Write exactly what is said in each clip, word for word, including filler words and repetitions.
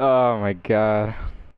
Oh my god.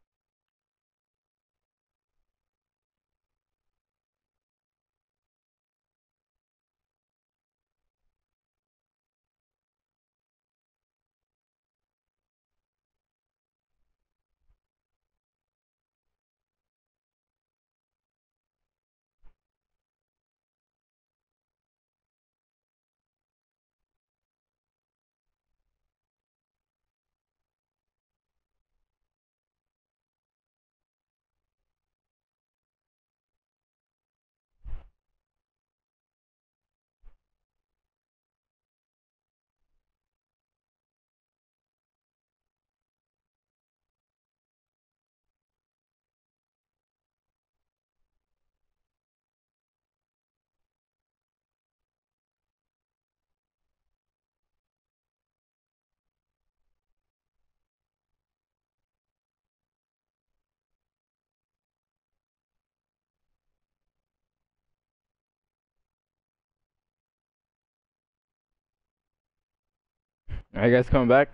Are you guys coming back?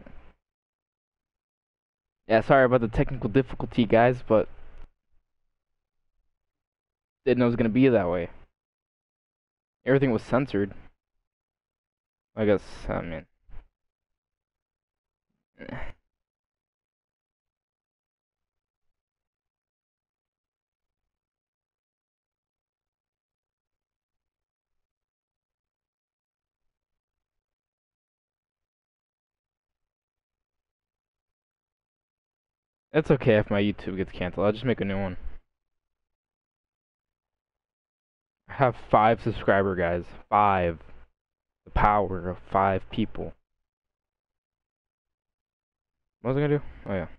Yeah, sorry about the technical difficulty, guys, but didn't know it was gonna be that way. Everything was censored. I guess, I mean. It's okay if my YouTube gets canceled. I'll just make a new one. I have five subscriber guys. Five. The power of five people. What was I gonna do? Oh yeah.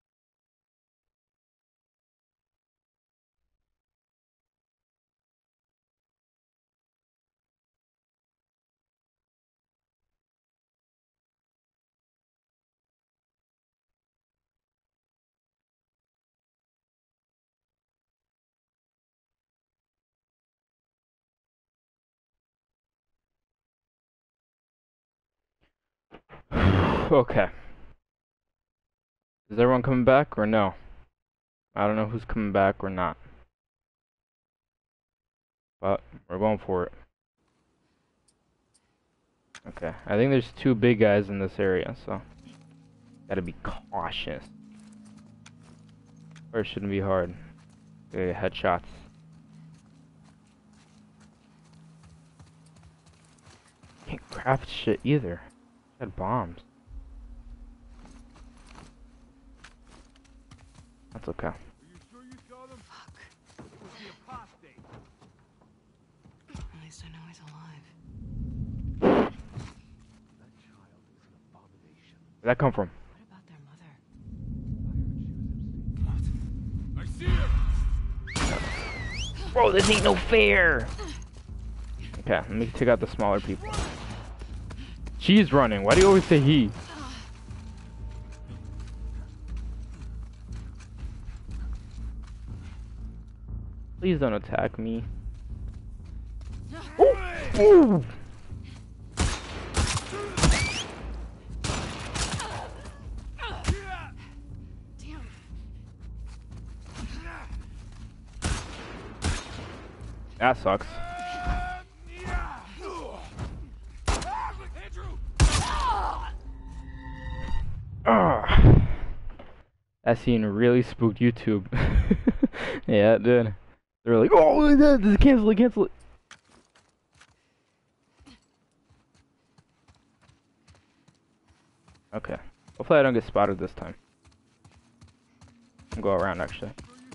Okay. Is everyone coming back or no? I don't know who's coming back or not. But we're going for it. Okay. I think there's two big guys in this area, so gotta be cautious. Or it shouldn't be hard. Okay, headshots. Can't craft shit either. Got bombs. That's okay. Are you sure you saw them? Fuck. It was the apostate. At least I know he's alive. That child is an abomination. Where'd that come from? What about their mother? What? I see him. Bro, this ain't no fair. Okay, let me take out the smaller people. She's running. Why do you always say he? Please don't attack me. Ooh. Ooh. Damn. That sucks. Ugh. That scene really spooked YouTube. Yeah, it did. They're like, oh, this is cancel it, cancel it. Okay. Hopefully I don't get spotted this time. I'll go around actually.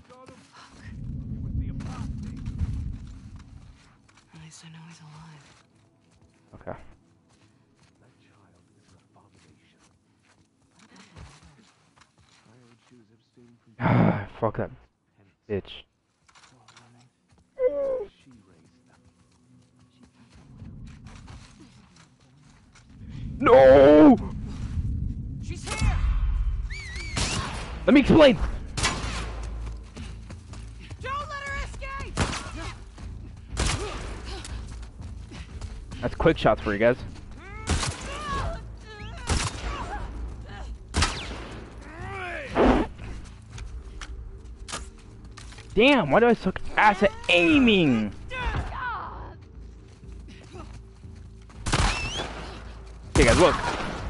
At least I know he's alive. Okay. That child is an abomination. I heard she was abstaining from Ah, fuck that bitch. she raised them. No! She's here! Let me explain. Don't let her escape! That's quick shots for you guys. damn, why do I suck ass at aiming? Okay, guys, look.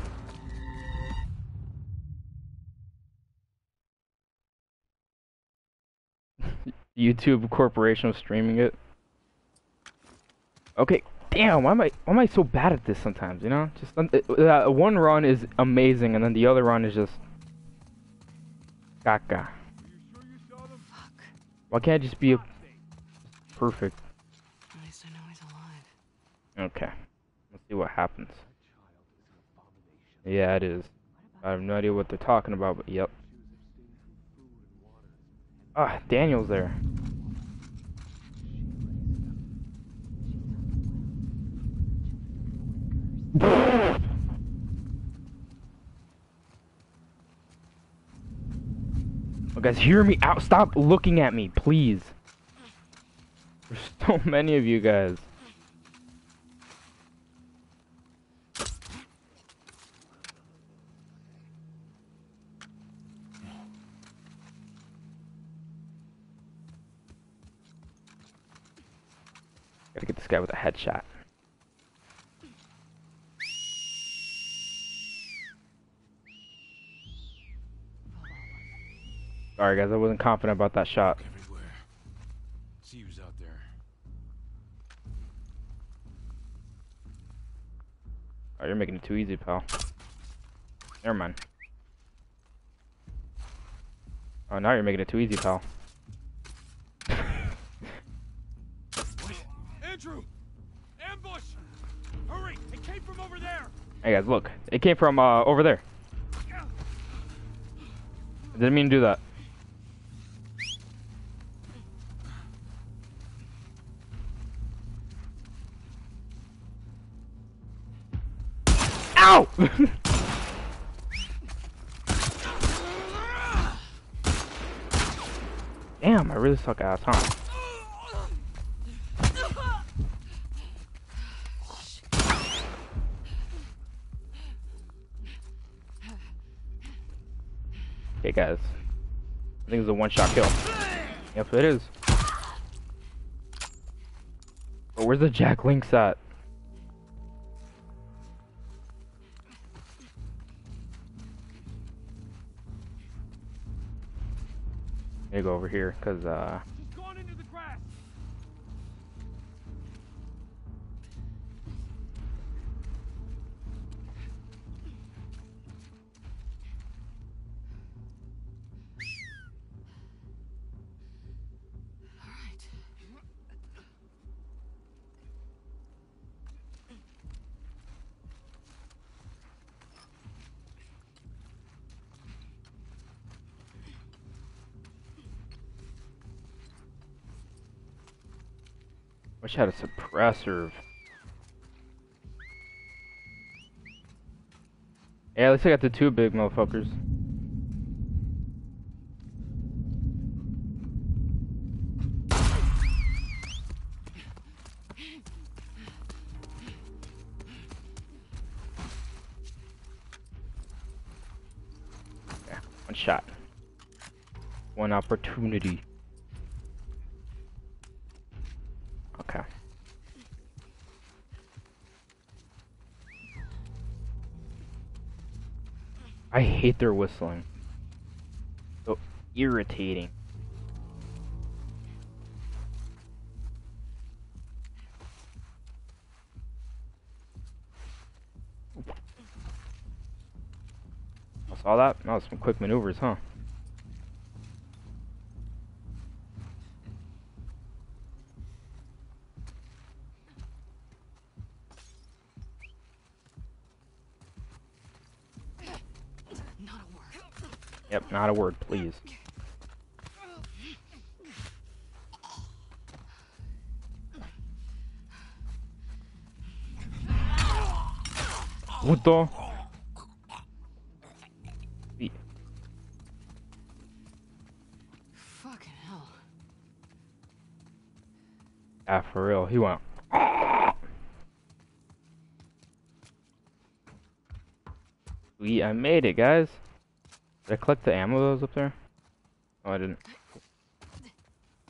YouTube Corporation was streaming it. Okay, damn, why am I why am I so bad at this sometimes, you know? Just uh, uh, one run is amazing and then the other run is just caca. Fuck. Why can't I just be a perfect? At least I know he's alive. Okay. Let's see what happens. Yeah, it is. I have no idea what they're talking about, but yep. Ah, Daniel's there. Oh, guys, hear me out. Stop looking at me, please. There's so many of you guys. Gotta get this guy with a headshot. Sorry guys, I wasn't confident about that shot. Everywhere. See who's out there. Oh, you're making it too easy, pal. Never mind. Oh, now you're making it too easy, pal. Andrew! Ambush! Hurry! It came from over there! Hey guys, look. It came from uh, over there. I didn't mean to do that. Ow! Damn, I really suck ass, huh? Okay, guys. I think it's a one-shot kill. Yep, it is. But where's the Jack Links at? Let me go over here, cause uh. She's gone into the grass! Wish I had a suppressor. Yeah, at least I got the two big motherfuckers. Yeah, one shot. One opportunity. Okay. I hate their whistling. So irritating. I saw that? That was some quick maneuvers, huh? Not a word. Yep, not a word, please. What the? Fucking hell. Ah, for real, he went. Sweet, I made it, guys. Did I collect the ammo that was up there? Oh, I didn't.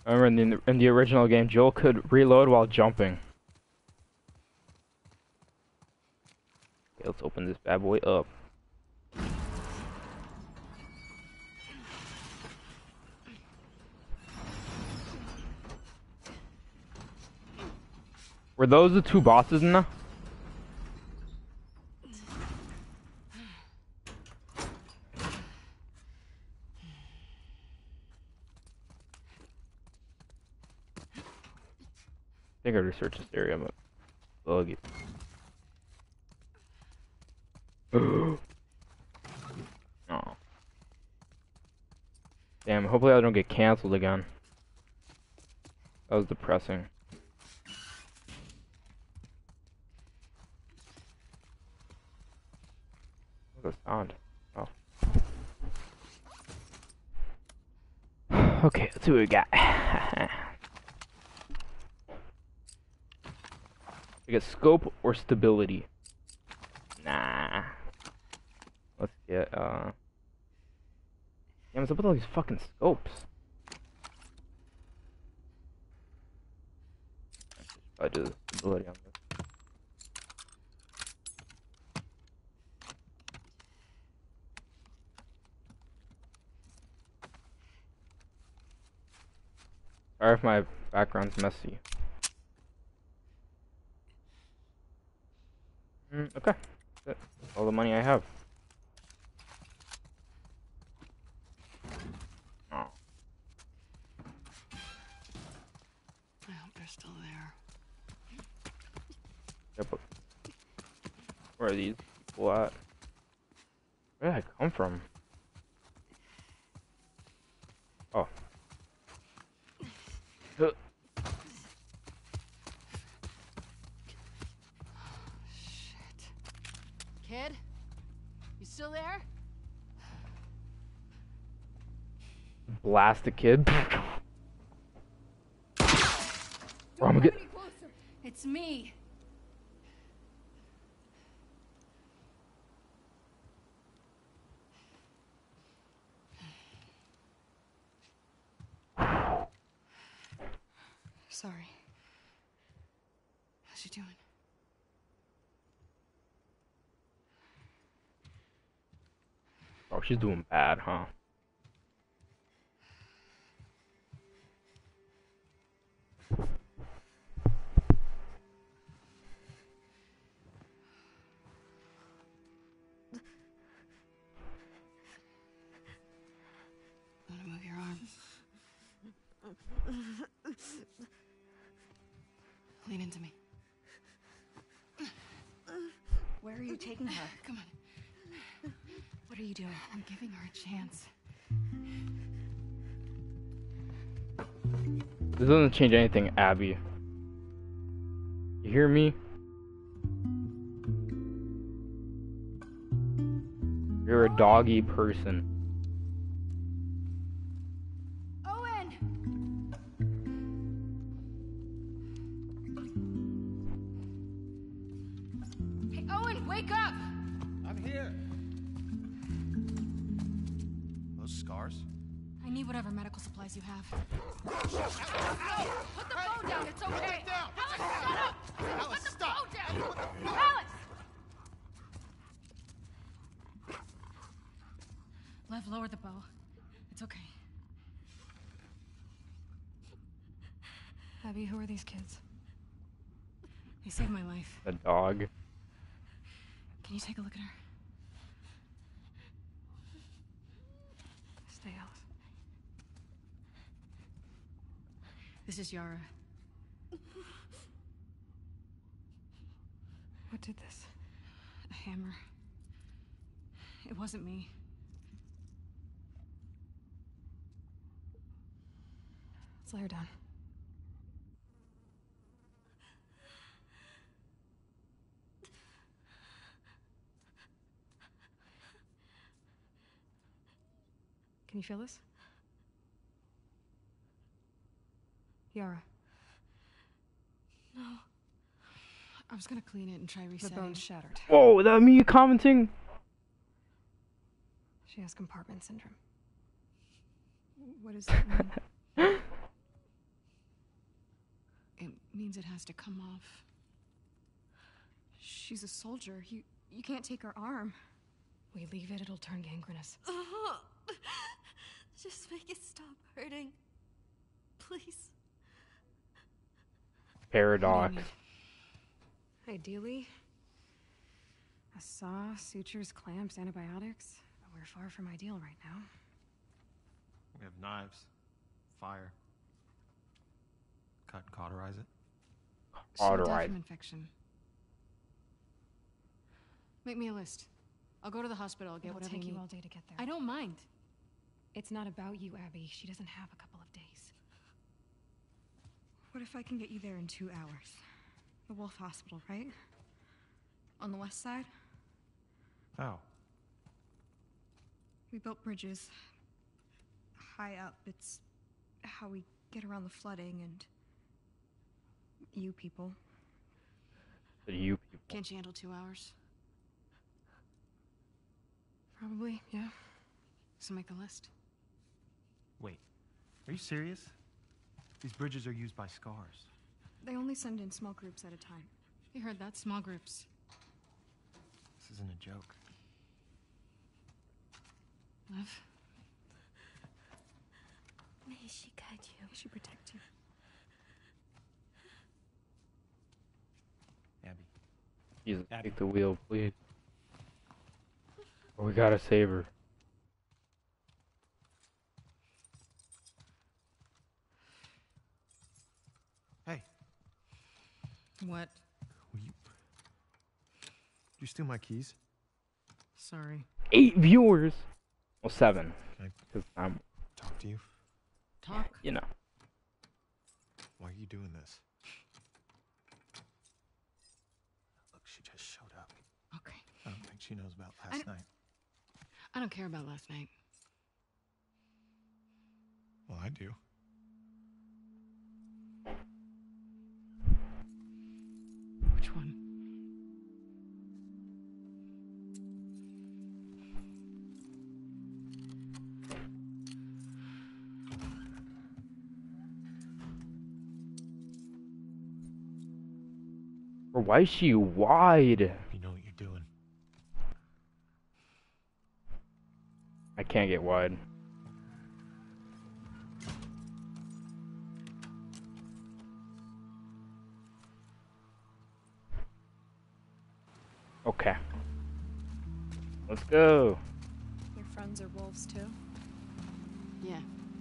I remember in the, in the original game, Joel could reload while jumping. Okay, let's open this bad boy up. Were those the two bosses in there? I think I researched this area, but buggy. Oh. Damn, hopefully I don't get canceled again. That was depressing. What's the sound? Oh. Okay, let's see what we got. We get scope or stability. Nah. Let's get, uh... Damn, what's up with all these fucking scopes? I do the stability on this. Sorry if my background's messy. Mm, okay. That's it. That's all the money I have. Oh. I hope they're still there. Yeah, but where are these people at? Where did I come from? Oh. Huh. Shit. Kid? You still there? Blast the kid. Bro, I'm gonna get. It's me. Sorry. How's she doing? Oh, she's doing bad, huh? I'm gonna move your arm. Lean into me. Where are you taking her? Come on. What are you doing? I'm giving her a chance. This doesn't change anything, Abby. You hear me? You're a doggy person. Owen! Hey, Owen, wake up! I'm here. Those scars? I need whatever medical supplies you have. Put the phone down, it's okay. Down. Alex, shut up! Alex, Put the stop. phone down! Alex! Lev, lower the bow. It's okay. Abby, who are these kids? They saved my life. A dog. Can you take a look at her? Stay out. This is Yara. What did this? A hammer. It wasn't me. Let's lay her down. Can you feel this? Yara. No. I was gonna clean it and try resetting. The bone's shattered. Whoa, that me commenting? She has compartment syndrome. What does that mean? means it has to come off. She's a soldier. You you can't take her arm. We leave it, it'll turn gangrenous. Uh-huh. Just make it stop hurting. Please. Paradox. Ideally, a saw, sutures, clamps, antibiotics. But we're far from ideal right now. We have knives, fire. Cut and cauterize it. She died Cauterize. from infection. Make me a list. I'll go to the hospital. I'll get It'll whatever take you you need. all day to get there. I don't mind. It's not about you, Abby. She doesn't have a couple of days. What if I can get you there in two hours? The Wolf Hospital, right? On the west side? How? We built bridges. High up. It's how we get around the flooding and... you people. The you people. Can't you handle two hours? Probably, yeah. So make the list. Wait, are you serious? These bridges are used by scars. They only send in small groups at a time. You heard that? Small groups. This isn't a joke. Lev? May she guide you. May she protect you. Abby. Jesus, Abby. take the wheel, please. Oh, we gotta save her. Hey, What? will you... Did you steal my keys? Sorry. Eight viewers. Well, seven. Can I Cause I'm, talk to you? Talk? you know. Why are you doing this? Look, she just showed up. Okay. I don't think she knows about I last don't- night. I don't care about last night. Well, I do. Which one? Or why is she wide? You know what you're doing. I can't get wide. Okay. Let's go. Your friends are wolves too? Yeah.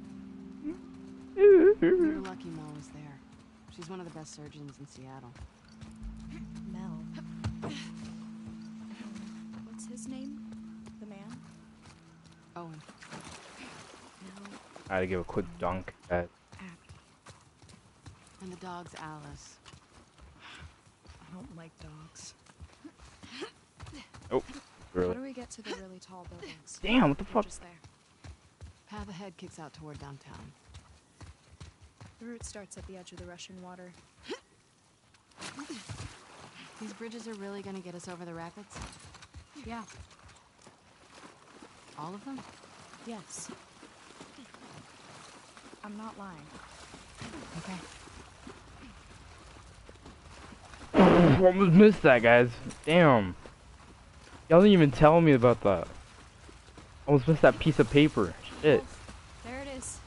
Ooh. We were lucky Mel was there. She's one of the best surgeons in Seattle. Mel. What's his name? The man? Owen. Mel. I had to give a quick dunk at. Abby. And the dog's Alice. I don't like dogs. Oh, How really? do we get to the really tall buildings? Damn, what the We're fuck? just there. Path ahead kicks out toward downtown. The route starts at the edge of the rushing water. These bridges are really gonna get us over the rapids? Yeah. All of them? Yes. I'm not lying. Okay. Almost missed that, guys. Damn. Y'all didn't even tell me about that. Almost missed that piece of paper. Shit. There it is.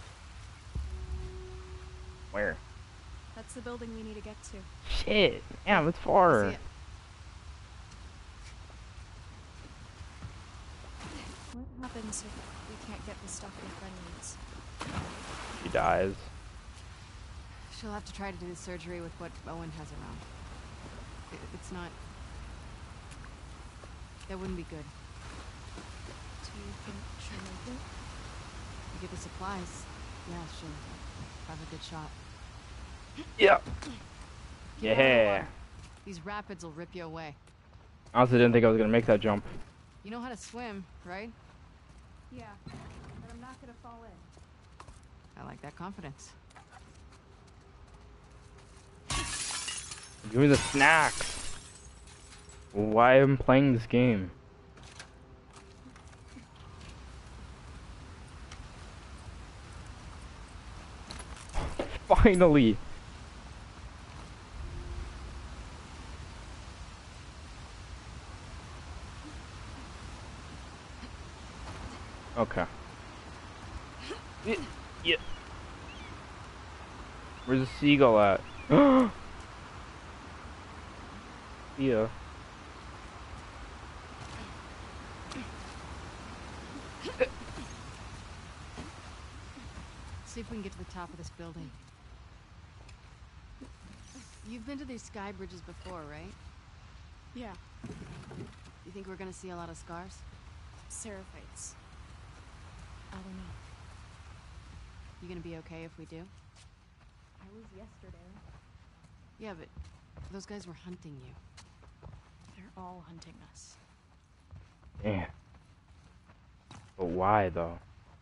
Where? That's the building we need to get to. Shit. Damn, it's I far. see it. What happens if we can't get the stuff your friend needs? She dies. She'll have to try to do the surgery with what Owen has around. It, it's not... That wouldn't be good. Do you think she'll make it? You get the supplies. Yeah, she'll have a good shot. Yeah. Get out of the Yeah. water. These rapids will rip you away. I honestly didn't think I was gonna make that jump. You know how to swim, right? Yeah, but I'm not gonna fall in. I like that confidence. Give me the snacks. Why am I playing this game? Finally. Okay. Yeah. Yeah. Where's the seagull at? Yeah. See if we can get to the top of this building. You've been to these sky bridges before, right? Yeah, You think we're gonna see a lot of scars? Seraphites. I don't know. You gonna be okay if we do? I was yesterday. Yeah, but those guys were hunting you. They're all hunting us. Damn. But why though?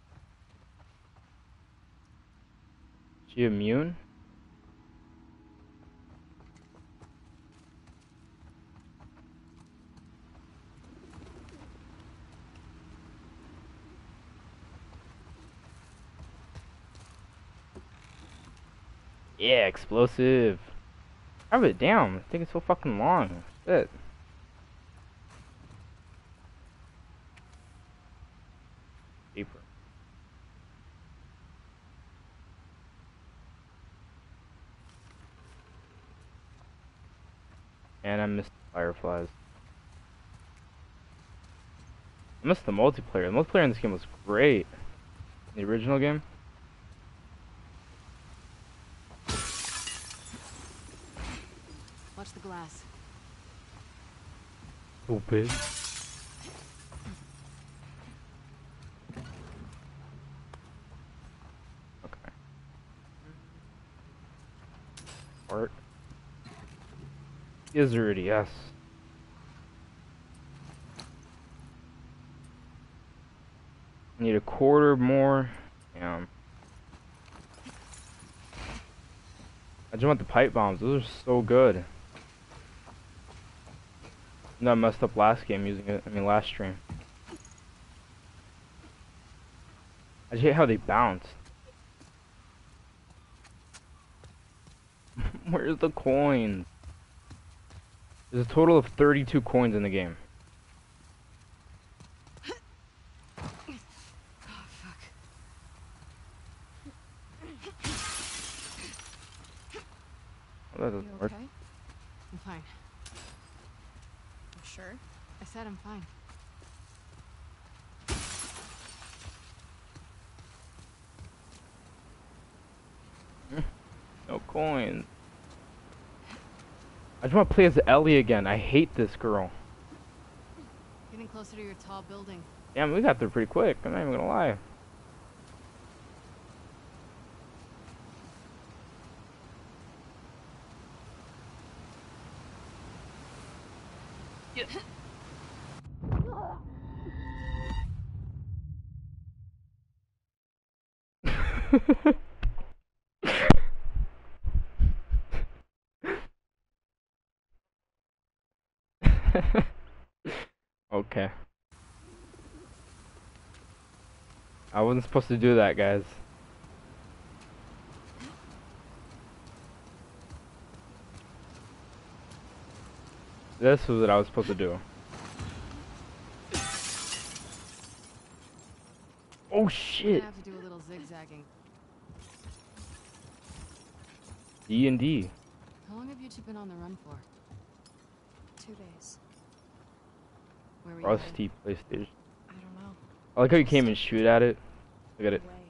She immune? Yeah, explosive. Have it down. It's taking so fucking long. Shit. Paper. And I missed the fireflies. I missed the multiplayer. The multiplayer in this game was great. The original game. Watch the glass. Stupid. Okay. Art. Gizzard, yes. Need a quarter more. Damn. I just want the pipe bombs. Those are so good. And I messed up last game using it. I mean, last stream. I just hate how they bounce. Where's the coins? There's a total of thirty-two coins in the game. Oh, that doesn't You work. okay? I'm fine. You sure? I said I'm fine. No coins. I just want to play as Ellie again. I hate this girl. Getting closer to your tall building. Damn, we got there pretty quick. I'm not even gonna lie. Yeah. Okay. I wasn't supposed to do that, guys. This was what I was supposed to do. Oh You're shit. gonna have to do a little zigzagging. D and D. How long have you two been on the run for? Two days. Where were you headed? Rusty PlayStation. I don't know. I like how you can't even shoot at it. Look at it. Away.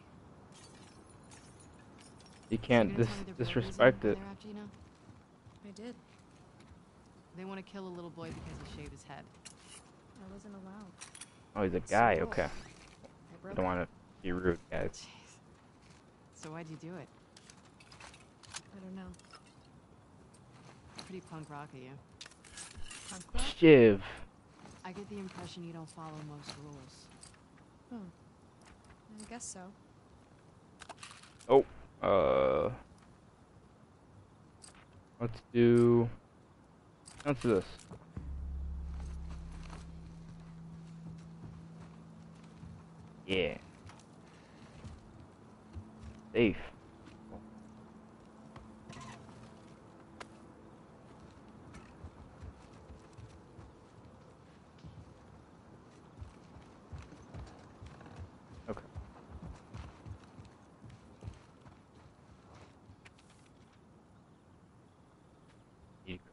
You can't You gonna dis tell me their boy disrespect reason it. why they're after you now? I did. They want to kill a little boy because he shaved his head. I wasn't allowed. Oh, he's a It's guy. so Okay. I I broke don't it. want to be rude, guys. Jeez. So why'd you do it? I don't know. Pretty punk rock of you. Punk rock? Shiv. I get the impression you don't follow most rules. Hmm. I guess so. Oh. Uh. Let's do. Let's do this. Yeah. Safe.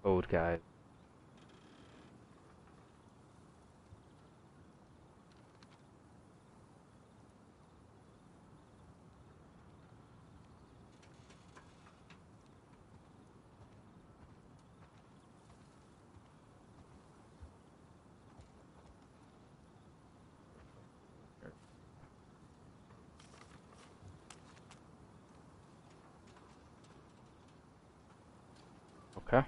code, guys. Okay.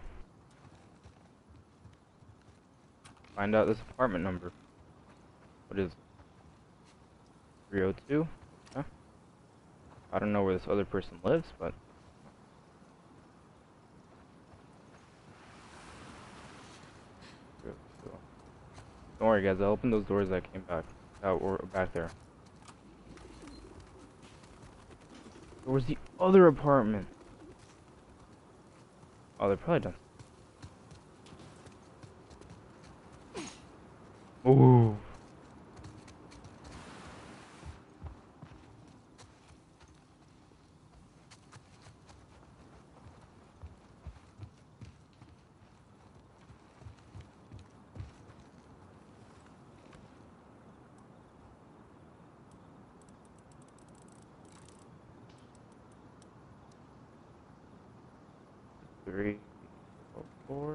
Find out this apartment number. What is it? three oh two? Okay. I don't know where this other person lives, but don't worry, guys. I'll open those doors that came back out or back there. Where was the other apartment? Oh, they're probably done. Ooh. Three, four.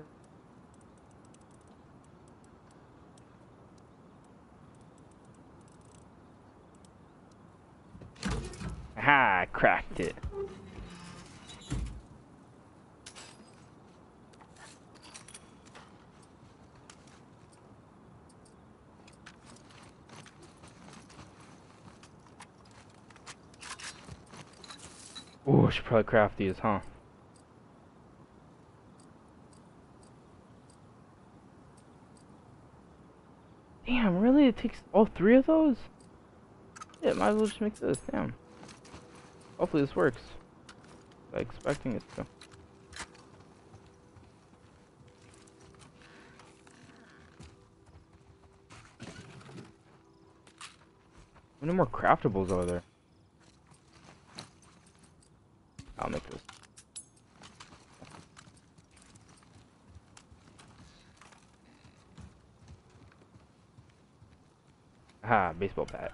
Aha, I cracked it. Ooh, I should probably craft these, huh? Damn, really? It takes all three of those? Yeah, might as well just make this. Damn. Hopefully this works. I'm expecting it to. How many more craftables are there? I'll make this. Aha, baseball bat.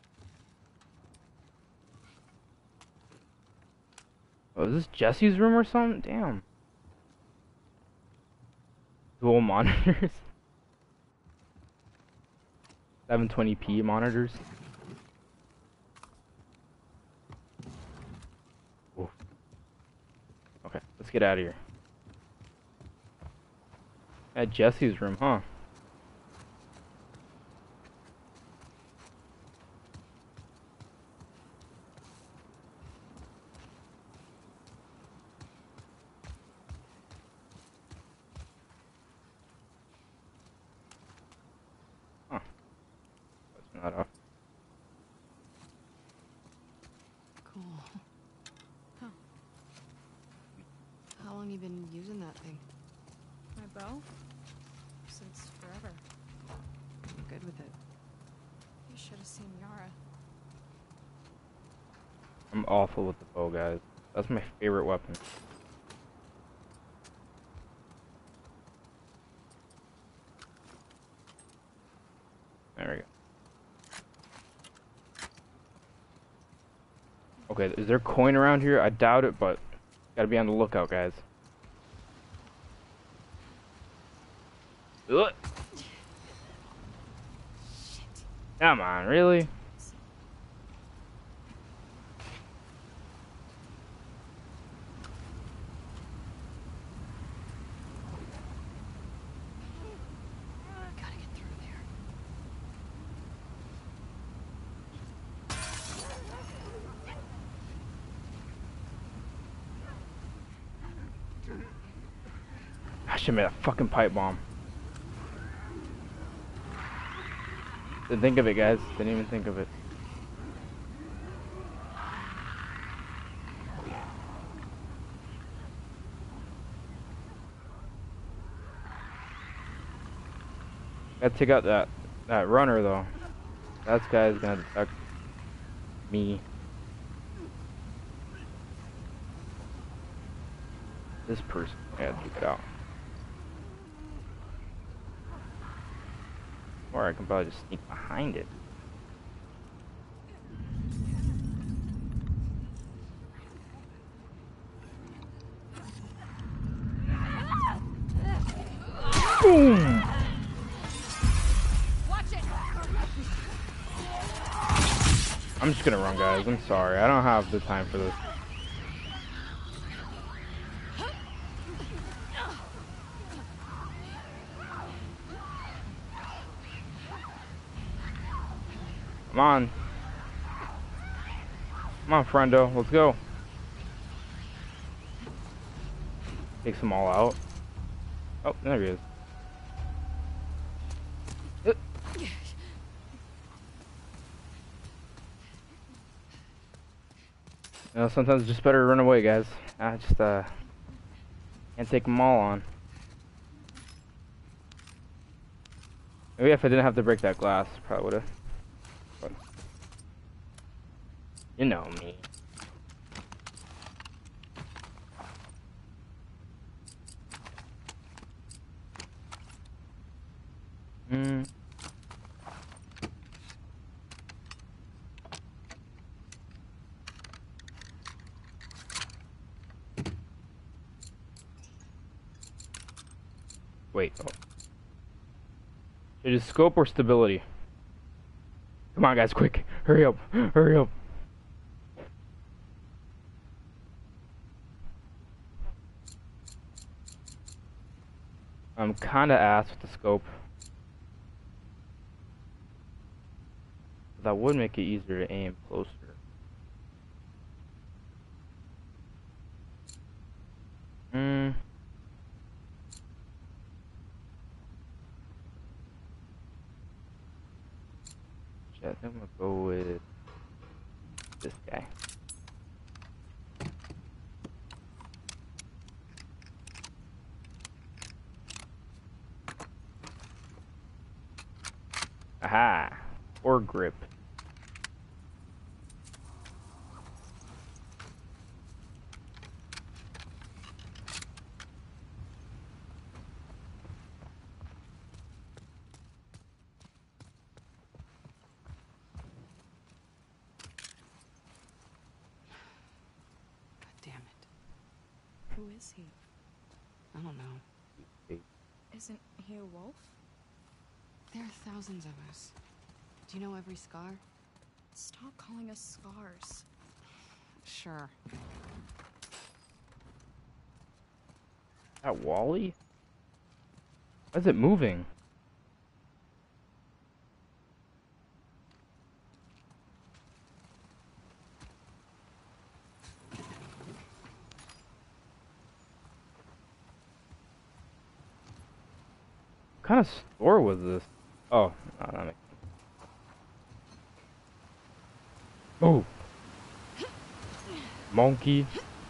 Oh, is this Jesse's room or something? Damn. Dual monitors. seven twenty p monitors. Ooh. Okay, let's get out of here. At Jesse's room, huh? Huh. That's not off. Cool. Huh. How long you been using that thing? My bow? Since forever. I'm good with it. You should have seen Yara. I'm awful with the bow, guys. That's my favorite weapon. There we go. Okay, is there coin around here? I doubt it, but gotta be on the lookout, guys. Ugh. Come on, really? Gotta get through there. I should have made a fucking pipe bomb. Didn't think of it, guys. Didn't even think of it. Gotta take out that that runner though. That guy's gonna detect me. This person, I gotta take it out. Or I can probably just sneak behind it. Boom! I'm just gonna run, guys. I'm sorry. I don't have the time for this. Come on. Come on, friendo. Let's go. Takes them all out. Oh, there he is. Uh. You know, sometimes it's just better to run away, guys. I just, uh, can't take them all on. Maybe if I didn't have to break that glass, probably would've. But you know me. Hmm. Wait. Oh. It is scope or stability. Come on, guys, quick. Hurry up. Hurry up. I'm kinda ass with the scope. That would make it easier to aim closer. Hmm. I think I'm gonna go with this guy. Aha! Or grip. God damn it. Who is he? I don't know. Isn't he a wolf? There are thousands of us. Do you know every scar? Stop calling us scars. Sure. That Wally? Why is it moving? What kind of store was this? Oh, no, that makes sense. Oh! Monkey.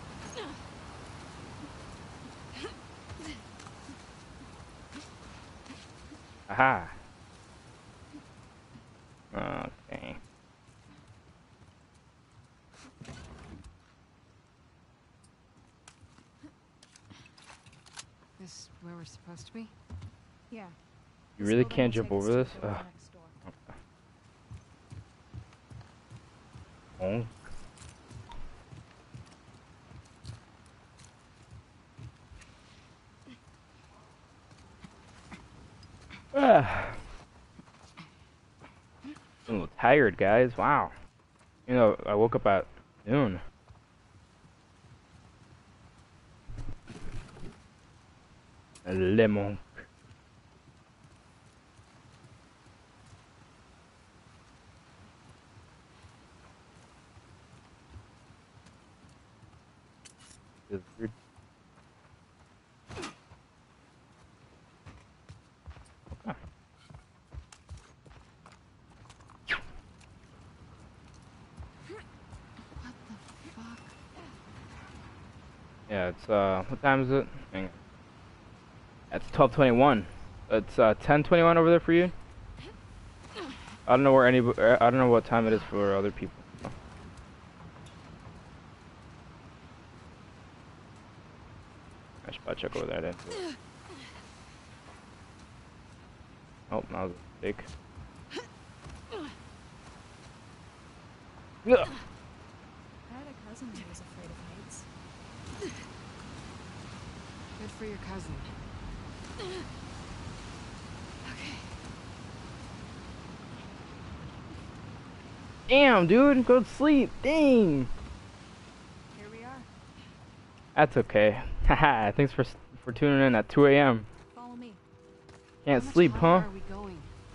Aha! Okay. This where we're supposed to be? Yeah. You This really building can't will jump take us over to this? the door Ugh. next door. Oh. Ah. I'm a little tired, guys. Wow. You know, I woke up at noon. A lemon. Is weird. Okay. What the fuck? Yeah, it's uh, what time is it? Hang on. It's twelve twenty-one. It's uh, ten twenty-one over there for you. I don't know where any. I don't know what time it is for other people. I should probably check over there then. Oh, now. Fake. Yeah. I had a cousin who was afraid of heights. Good for your cousin. Okay. Damn, dude, go to sleep. Dang. Here we are. That's okay. Haha, thanks for for tuning in at two A M Follow me. Can't How much sleep, higher huh? Are we going?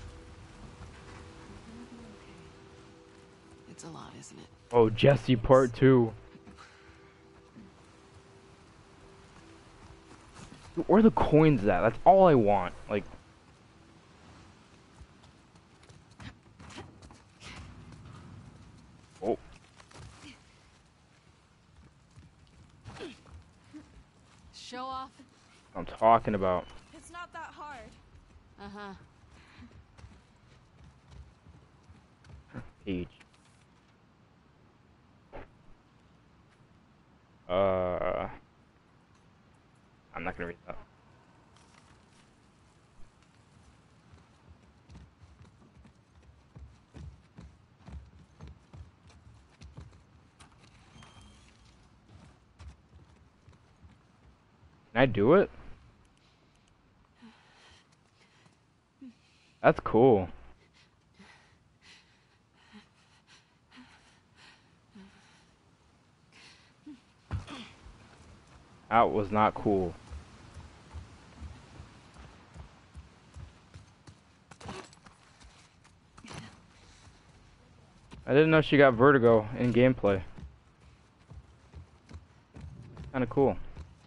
It's a lot, isn't it? Oh, Jesse part two. Dude, where are the coins at? That's all I want. Like, oh, Show off. I'm talking about. It's not that hard. Uh-huh. Page. Uh, I'm not gonna read that. Can I do it? That's cool. That was not cool. I didn't know she got vertigo in gameplay. Kinda cool.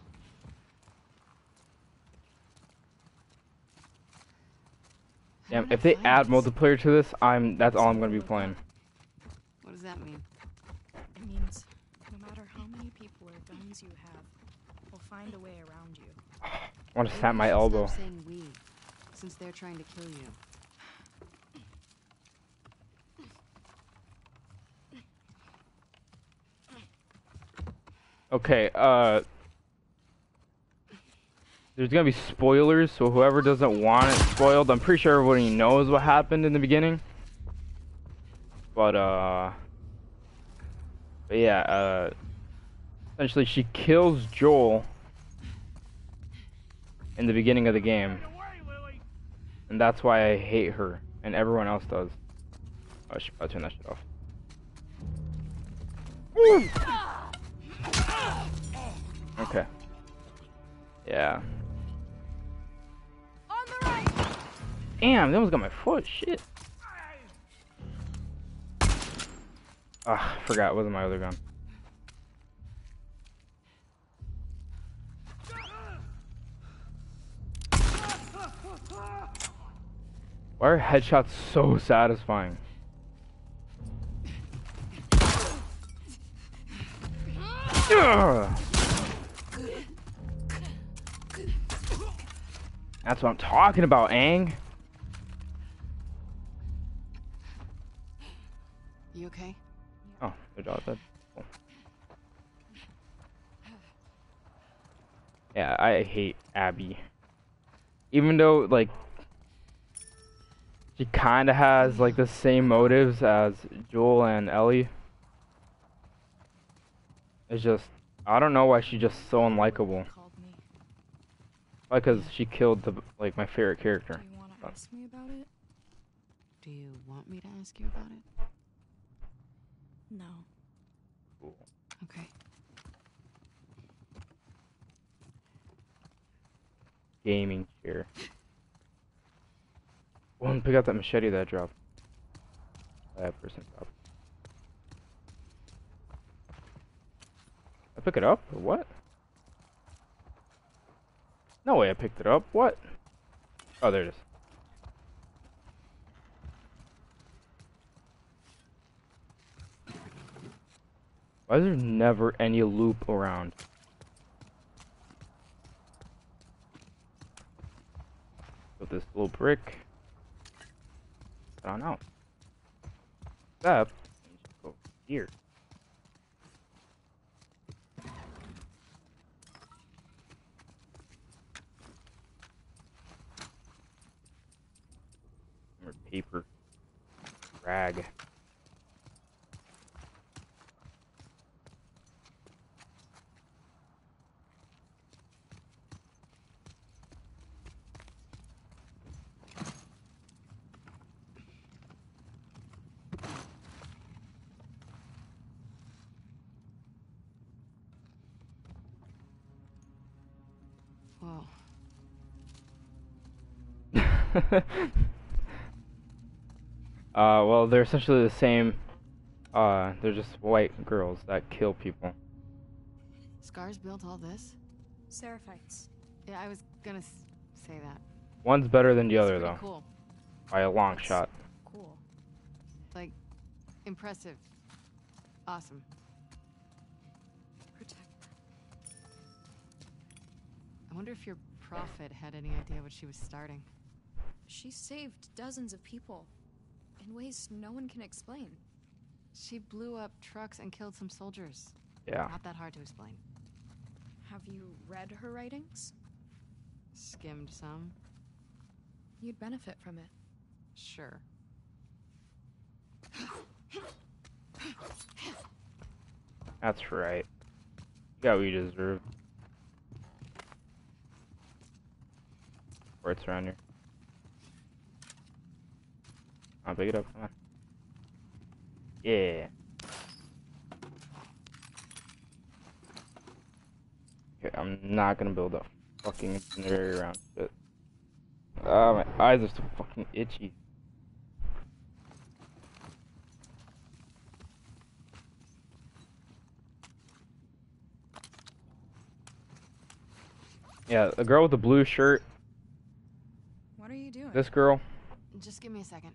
How Damn, did I if they find add this? multiplayer to this, I'm that's all I'm gonna be playing. What does that mean? It means no matter how many people or guns you have, we'll find a way around you. I wanna Maybe snap you my should elbow. Stop saying we, since they're trying to kill you. Okay, uh... there's gonna be spoilers, so whoever doesn't want it spoiled, I'm pretty sure everybody knows what happened in the beginning. But, uh... But yeah, uh... essentially she kills Joel in the beginning of the game. And that's why I hate her, and everyone else does. Oh, I should probably turn that shit off. Okay. Yeah. On the right! Damn, they almost got my foot. Shit. Ah, forgot. It wasn't my other gun. Why are headshots so satisfying? Ugh. That's what I'm talking about, Aang. You okay? Oh, good job. That's cool. Yeah, I hate Abby. Even though, like, she kind of has, like, the same motives as Joel and Ellie. It's just, I don't know why she's just so unlikable. Called me. Why? Because she killed, the like, my favorite character. Do you want to ask me about it? Do you want me to ask you about it? No. Cool. Okay. Gaming chair. Go and pick up that machete that I dropped. That person dropped. I pick it up or what? No way I picked it up. What? Oh, there it is. Why is there never any loop around? With this little brick. Get on out. Step. Go here. Number paper. Rag. Whoa. Uh, well, they're essentially the same. Uh, they're just white girls that kill people. Scars built all this? Seraphites. Yeah, I was gonna s say that. One's better than the It's other, pretty though. cool. By a long That's shot. Cool. Like, impressive. Awesome. Protect them. I wonder if your prophet had any idea what she was starting. She saved dozens of people in ways no one can explain. She blew up trucks and killed some soldiers. Yeah. Not that hard to explain. Have you read her writings? Skimmed some. You'd benefit from it. Sure. That's right. You got what you deserve. Where it's around here. I'll pick it up. Come on. Yeah. Okay, I'm not gonna build a fucking incinerator around shit. Ah, my eyes are so fucking itchy. Yeah, the girl with the blue shirt. What are you doing? This girl. Just give me a second.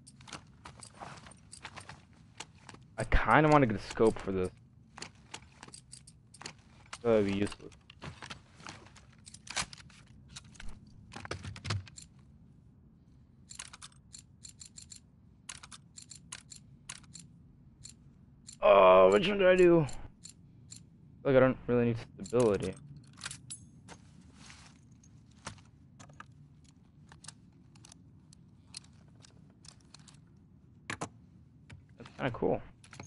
I kind of want to get a scope for this. That would be useless. Oh, which one do I do? Look, I don't really need stability. That's kind of cool.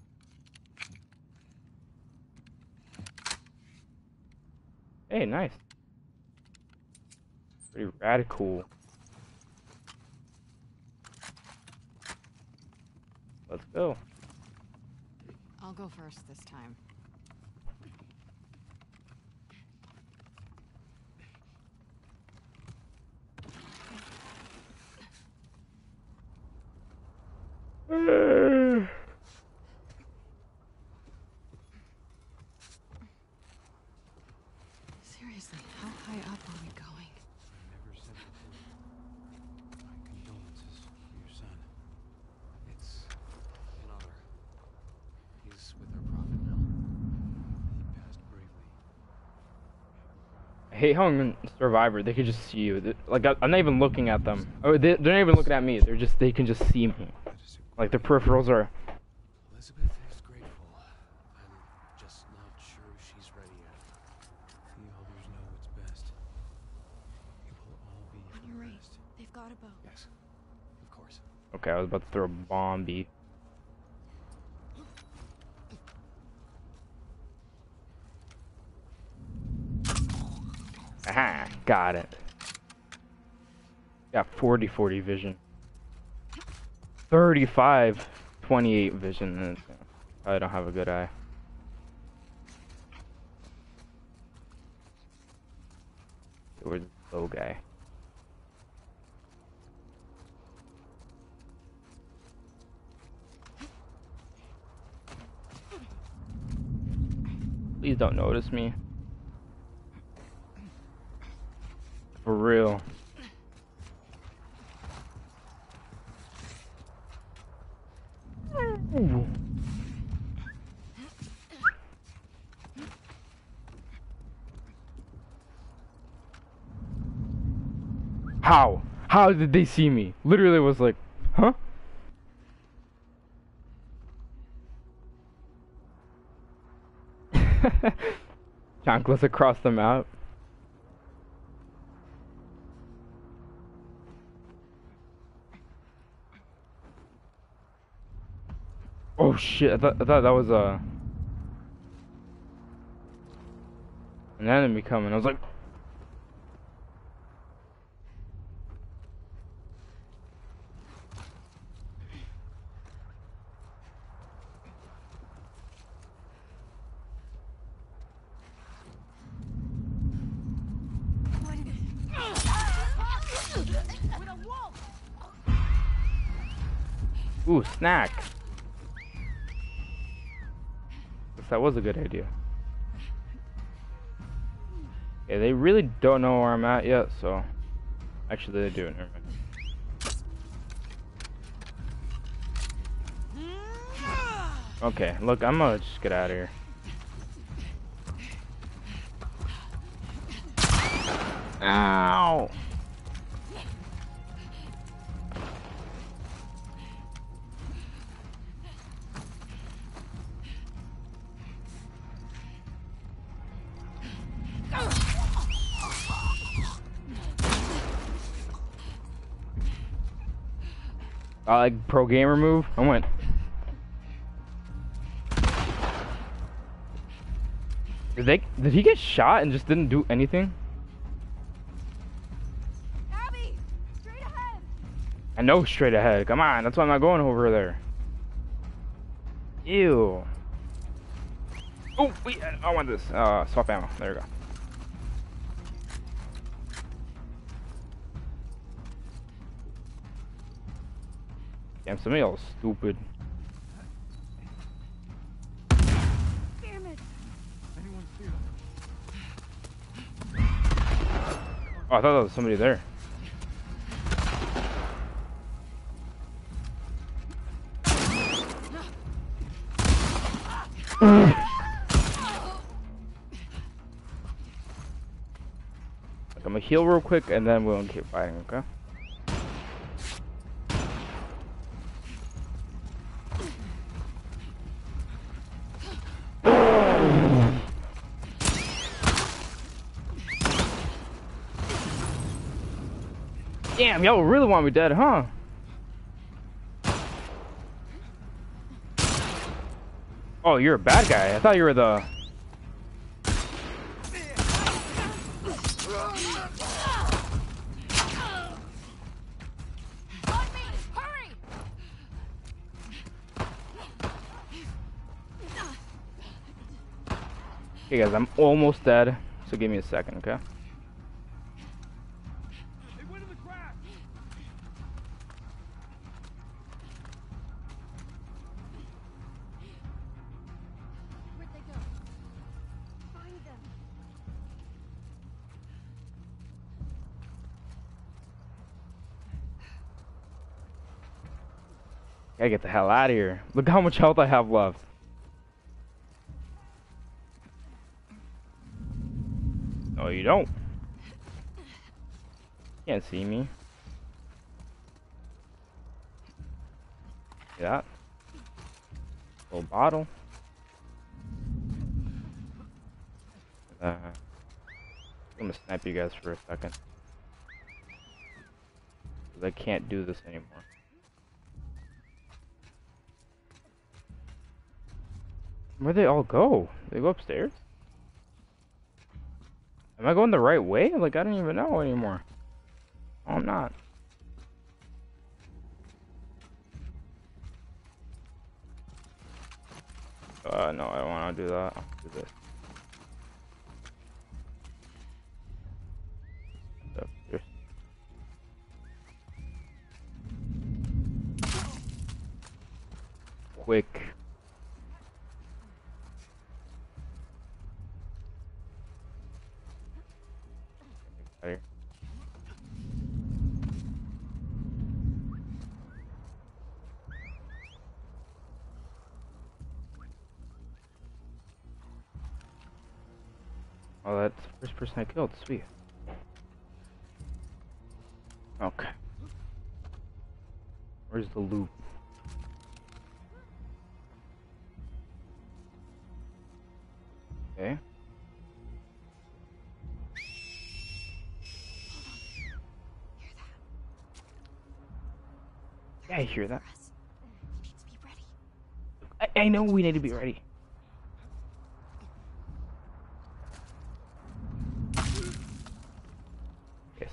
Hey, nice. Pretty radical. Let's go. I'll go first this time. Seriously, how high up are we going? I never said before. My condolences for your son. It's an honor. He's with our prophet now. He passed bravely. I hate how in Survivor they could just see you. They- Like I, I'm not even looking at them. Oh, they, they're not even looking at me. They're just they can just see me. That is a Like the great- peripherals are. Elizabeth is grateful. I'm just not sure she's ready yet. The elders know what's best. It will all be for On your the right. best. They've got a boat. Yes, of course. Okay, I was about to throw a bomb. B. Aha, got it. Got forty forty vision. thirty-five twenty-eight vision. I don't have a good eye. Where's the low guy? Please don't notice me. For real. Ooh. How? How did they see me? Literally was like, huh? Chanclas across the map. Oh shit! I thought I thought that was uh, an enemy coming. I was like, ooh, snack. Guess that was a good idea. Yeah, they really don't know where I'm at yet, so actually they do. Never mind. Okay, look, I'm gonna just get out of here. Ow! I like pro gamer move. I went. Did they? Did he get shot and just didn't do anything? Abby, straight ahead. I know straight ahead. Come on, that's why I'm not going over there. Ew. Oh, wait, I want this. Uh, swap ammo. There we go. Damn, some of y'all stupid. Damn it. Anyone see them? Oh, I thought there was somebody there. I'm gonna heal real quick and then we'll keep fighting, okay? Damn, y'all really want me dead, huh? Oh, you're a bad guy. I thought you were the... Okay guys, I'm almost dead, so give me a second, okay? They went in the grass. Where'd they go? Find them. Gotta get the hell out of here. Look how much health I have left. No, you don't. Can't see me. See that? Little bottle. Uh, I'm gonna snipe you guys for a second. Because I can't do this anymore. Where'd they all go? They go upstairs? Am I going the right way? Like, I don't even know anymore. Oh, I'm not. Uh, no, I don't want to do that. I'll do this. Upstairs. Quick. Right. Oh, that's the first person I killed. Sweet. Okay. Where's the loop? Okay. Yeah, I hear that. You need to be ready. I, I know we need to be ready. Yes.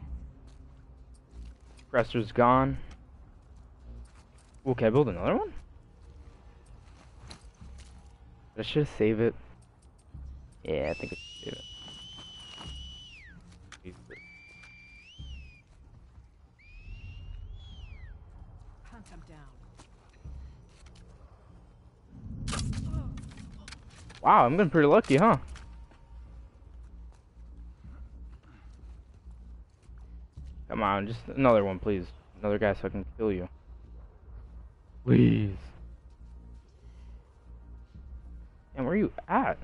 Pressure's gone. Ooh, can I build another one? I should save it. Yeah, I think I should save it. Hunt him down. Wow, I'm getting pretty lucky, huh? Come on, just another one, please. Another guy so I can kill you. Please. And where are you at?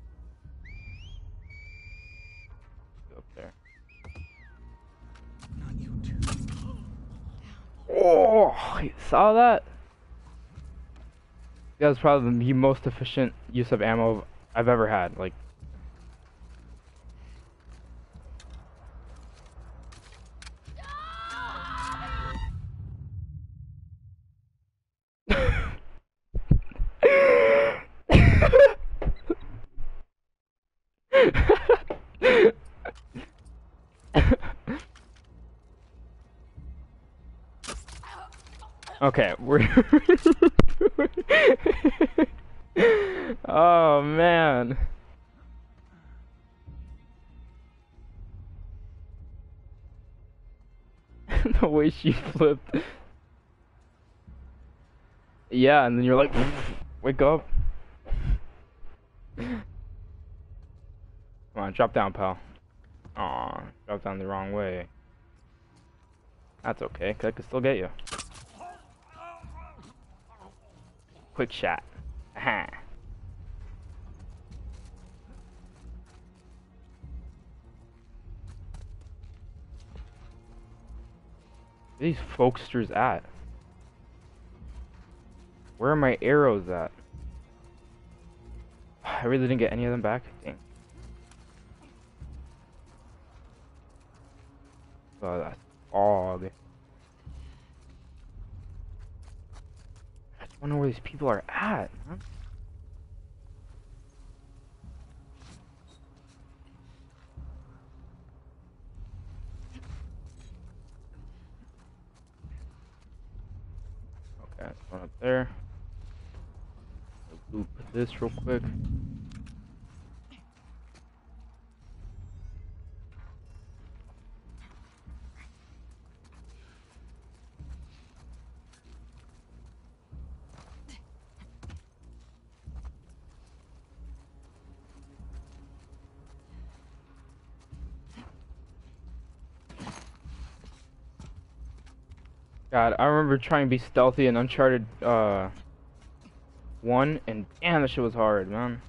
Up there. Not you too. Oh, you saw that? That was probably the most efficient use of ammo I've ever had. Like, okay, we're. Oh man. The way she flipped. Yeah, and then you're like, wake up. Come on, drop down, pal. Aw, drop down the wrong way. That's okay, cause I can still get you. Quick shot. Aha. Where are these folksters at? Where are my arrows at? I really didn't get any of them back. Dang. Oh, that's fog. I just wonder where these people are at. Huh? Okay, that's one up there. Loop this real quick. God, I remember trying to be stealthy in Uncharted uh, one, and damn, that shit was hard, man.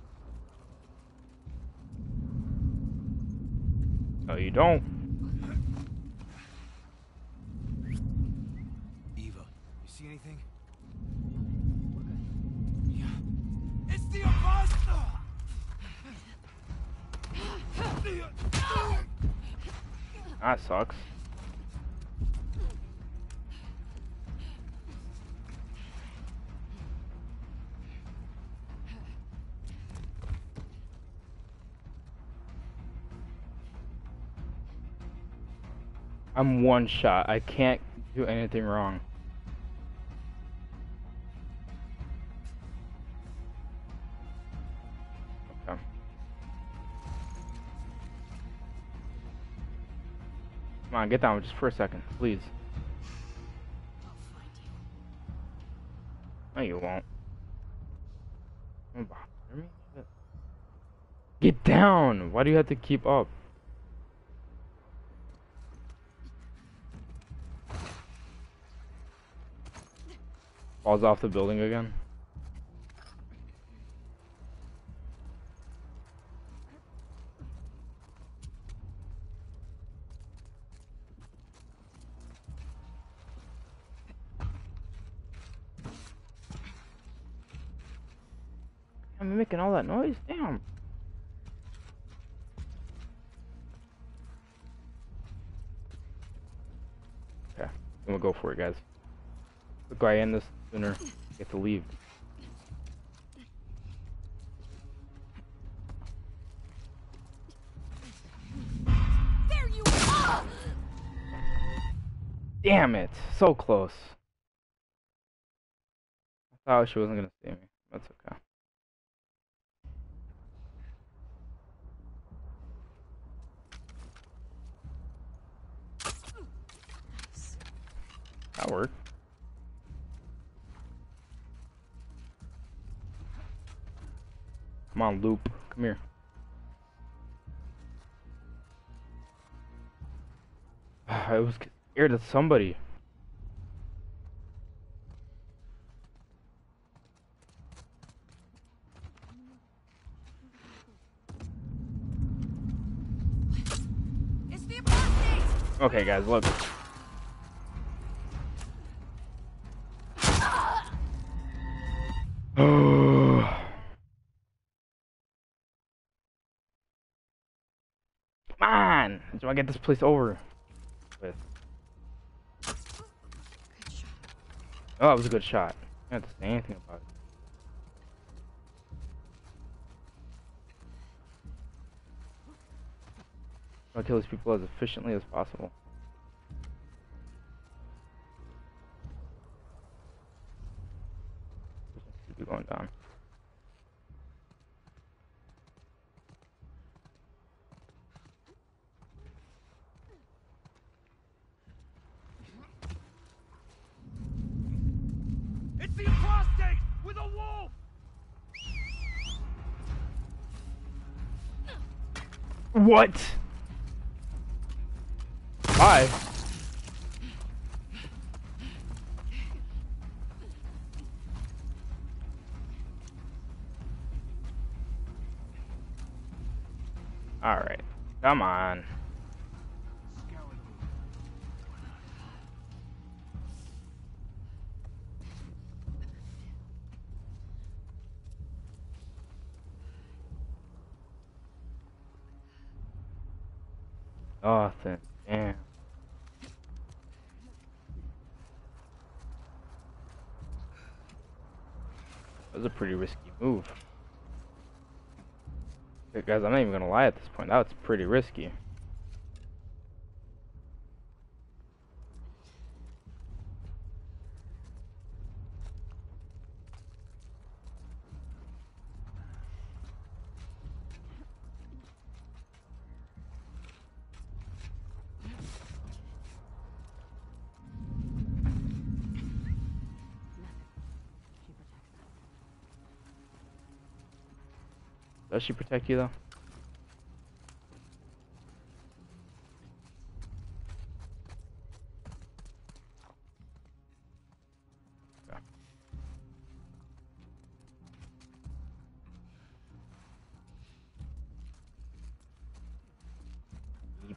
No, you don't. Eva, you see anything? Yeah. It's the imposter! That sucks. I'm one shot. I can't do anything wrong. Okay. Come on, get down just for a second, please. No, you won't. Don't bother me. Shit. Get down! Why do you have to keep up? Falls off the building again. I'm making all that noise? Damn. Okay, I'm gonna go for it, guys. The guy in this sooner get to leave. Damn it. So close. I thought she wasn't gonna see me. That's okay. That worked. Come on, Loop. Come here. I was scared of somebody. It's the apostate! Okay, guys, look. Come on! Do I get this place over with? Good shot. Oh, that was a good shot. I don't have to say anything about it. I'll kill these people as efficiently as possible. Keep it going down. It's the apostate with a wolf! What? Bye. Alright. Come on. Oh, damn. That was a pretty risky move. Okay, guys, I'm not even gonna lie at this point. That was pretty risky. Does she protect you though? Okay. Yeep.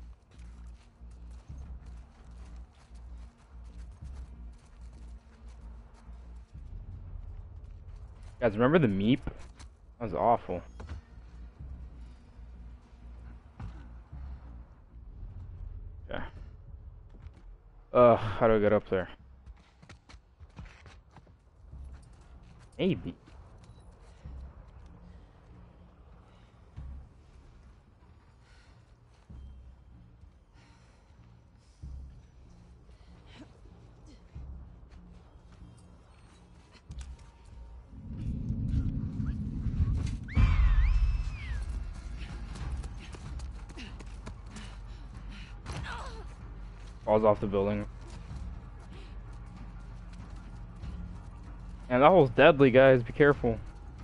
Guys, remember the meep? That was awful. Okay. Ugh, how do I get up there? Maybe. Falls off the building. And that hole's deadly, guys. Be careful.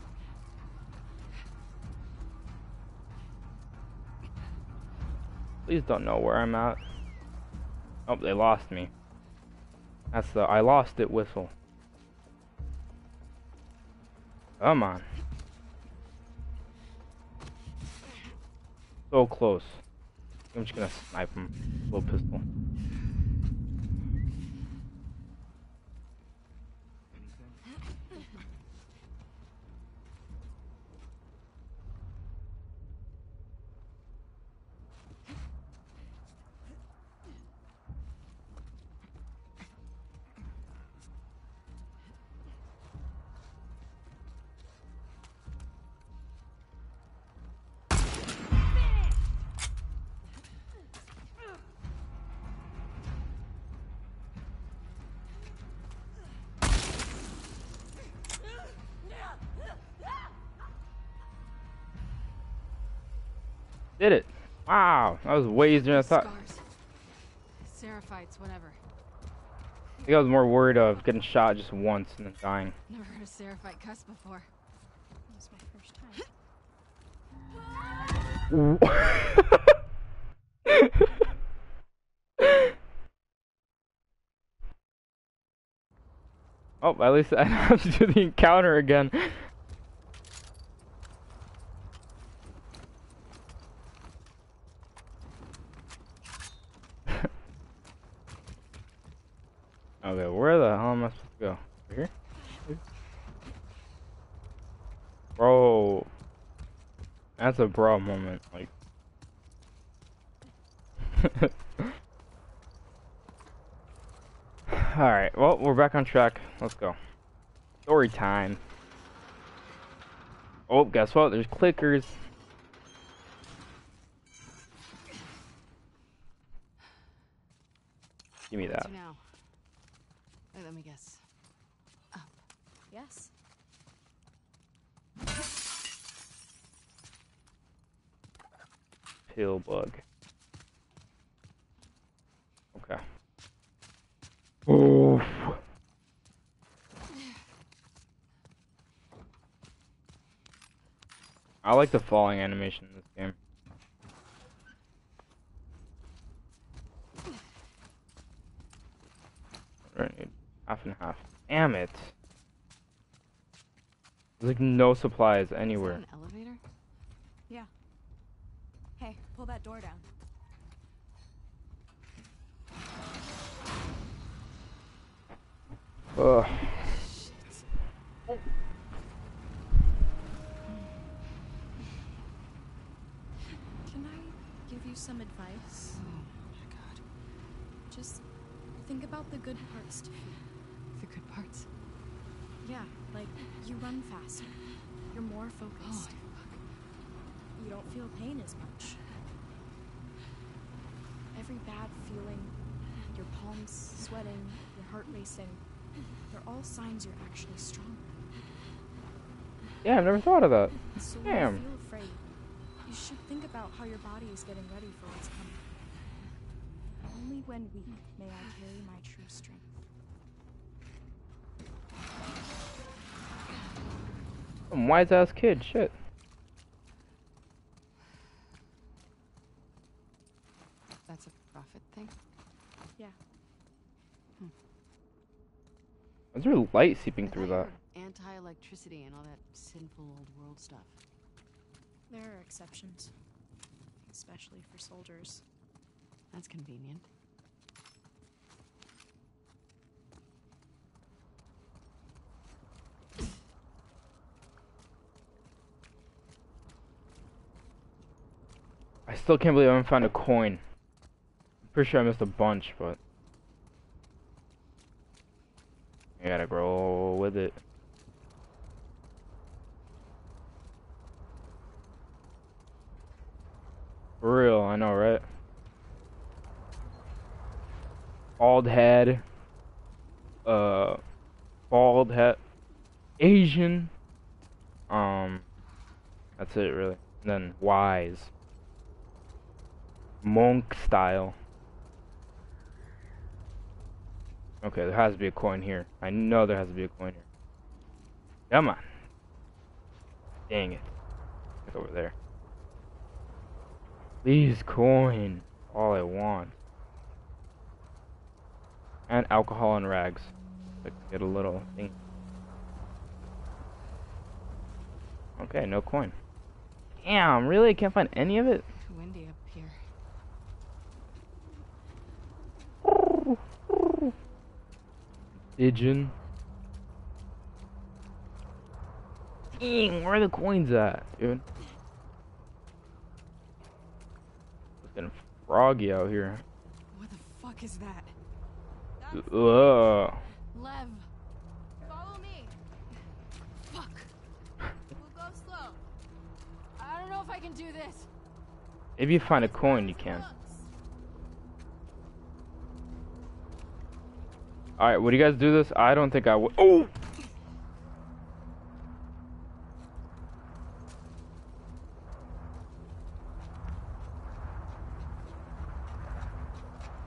Please don't know where I'm at. Oh, they lost me. That's the I lost it whistle. Come on. So close. I'm just gonna snipe him. Little pistol. Did it. Wow. That was way easier than I thought. Scars. Seraphites, whatever. I think I was more worried of getting shot just once and then dying. Never heard a seraphite cuss before. That was my first time. Oh, at least I don't have to do the encounter again. Okay, where the hell am I supposed to go? Over here? Bro. That's a bro moment, like. Alright, well, we're back on track. Let's go. Story time. Oh, guess what? There's clickers. Give me that. To now. Wait, let me guess. Up. Yes. Pill bug. Okay. Oof. I like the falling animation in this game. Right, half and half. Damn it. There's like no supplies anywhere. Is that an elevator? Yeah. Hey, pull that door down. Ugh. Can I give you some advice? Oh my god. Just think about the good parts too. The good parts. Yeah, like you run faster. You're more Oh, focused. fuck. You don't feel pain as much. Every bad feeling, your palms sweating, your heart racing, they're all signs you're actually stronger. Yeah, I've never thought of that. So when Damn. you feel afraid, you should think about how your body is getting ready for what's coming. Only when weak may I carry my true strength. Some wise ass kid, shit. That's a profit thing? Yeah. Is there light seeping I through thought you that? were anti-electricity and all that sinful old world stuff. There are exceptions. Especially for soldiers. That's convenient. I still can't believe I haven't found a coin. I'm pretty sure I missed a bunch, but I gotta grow with it. For real, I know, right? Bald head. Uh, bald head. Asian. Um, that's it, really. And then wise. Monk style. Okay, there has to be a coin here. I know there has to be a coin here. Come on. Dang it. It's over there. Please, coin. All I want. And alcohol and rags. So I can get a little thing. Okay, no coin. Damn, really? I can't find any of it? Windy up here. Pigeon. Dang, where are the coins at, dude? It's getting froggy out here. What the fuck is that? Ugh. Lev! Follow me. Fuck! We'll go slow. I don't know if I can do this. If you find a coin, you can. Alright, would you guys do this? I don't think I would. Oh!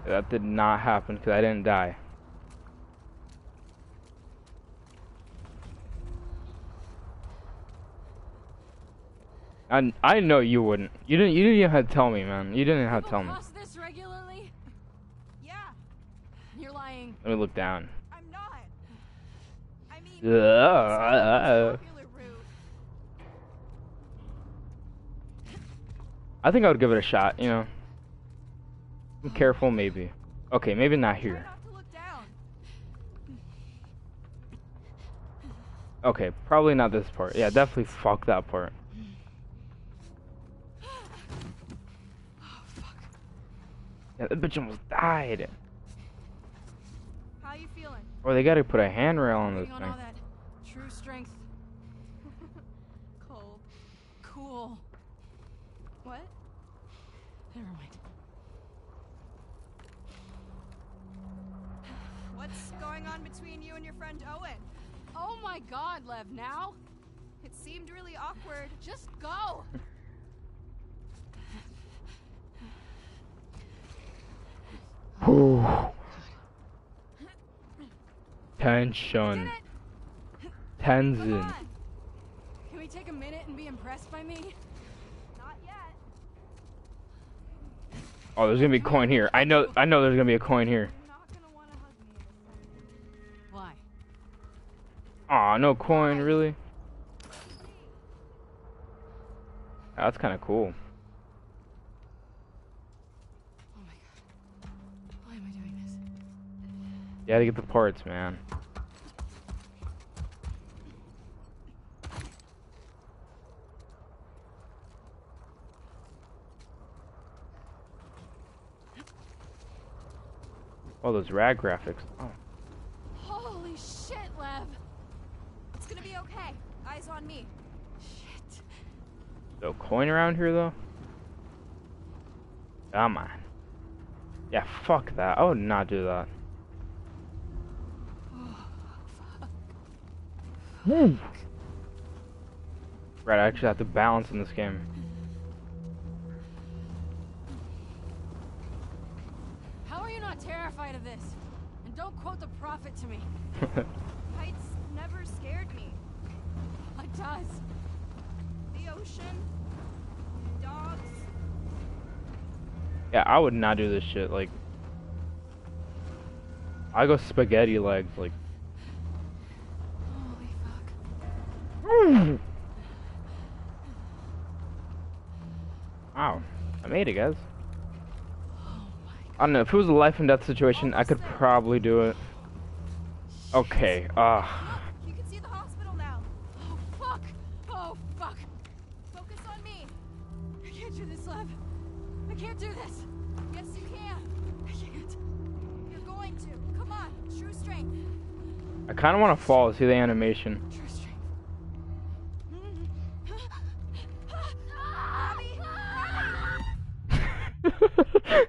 That did not happen because I didn't die. I I know you wouldn't. You didn't. You didn't even have to tell me, man. You didn't even have to tell me. Cross this regularly? Yeah, You're lying. Let me look down. I'm not. I mean, Uh, uh, popular route. I think I would give it a shot. You know. I'm careful, maybe. Okay, maybe not Try here. not to look down. Okay, probably not this part. Yeah, definitely fuck that part. Yeah, that bitch almost died. How you feeling? Or they gotta put a handrail on this Waiting on thing. all that true strength. Cold. Cool. What? Never mind. What's going on between you and your friend Owen? Oh my god, Lev, now? It seemed really awkward. Just go! Whew. Did Tension. it? Tension. Come on! Can we take a minute and be impressed by me? Not yet. Oh, there's gonna be a coin here. I know. I know. There's gonna be a coin here. You're not gonna want to hug me in a second. Why? Aw, no coin, really? That's kind of cool. Oh my god. Why am I doing this? You gotta get the parts, man. Oh, those rag graphics. Oh. Holy shit, Lev! It's gonna be okay. Eyes on me. Shit. No coin around here, though? Come on. Yeah, fuck that. I would not do that. Woo. Right, I actually have to balance in this game. How are you not terrified of this? And don't quote the prophet to me. Heights never scared me. It does. The ocean, dogs. Yeah, I would not do this shit. Like, I go spaghetti legs. Like, Holy fuck. wow, I made it, guys. Oh my I don't know, if it was a life and death situation, I could probably do it. Okay, uh, Look, you can see the hospital now. Oh fuck! Oh fuck! Focus on me. I can't do this, Lev. I can't do this. Yes, you can. I can't. You're going to. Come on. True strength. I kind of want to fall to see the animation. True strength. Abby, Abby.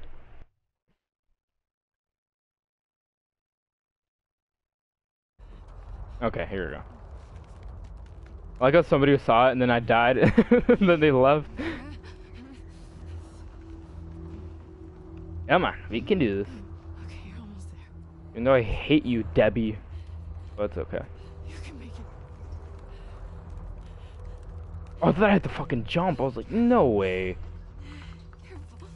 Okay, here we go. I like how somebody saw it and then I died and then they left. Come on, we can do this. Okay, you're almost there. Even though I hate you, Debbie. But it's okay. You can make it. Oh, I thought I had to fucking jump. I was like, no way. Careful.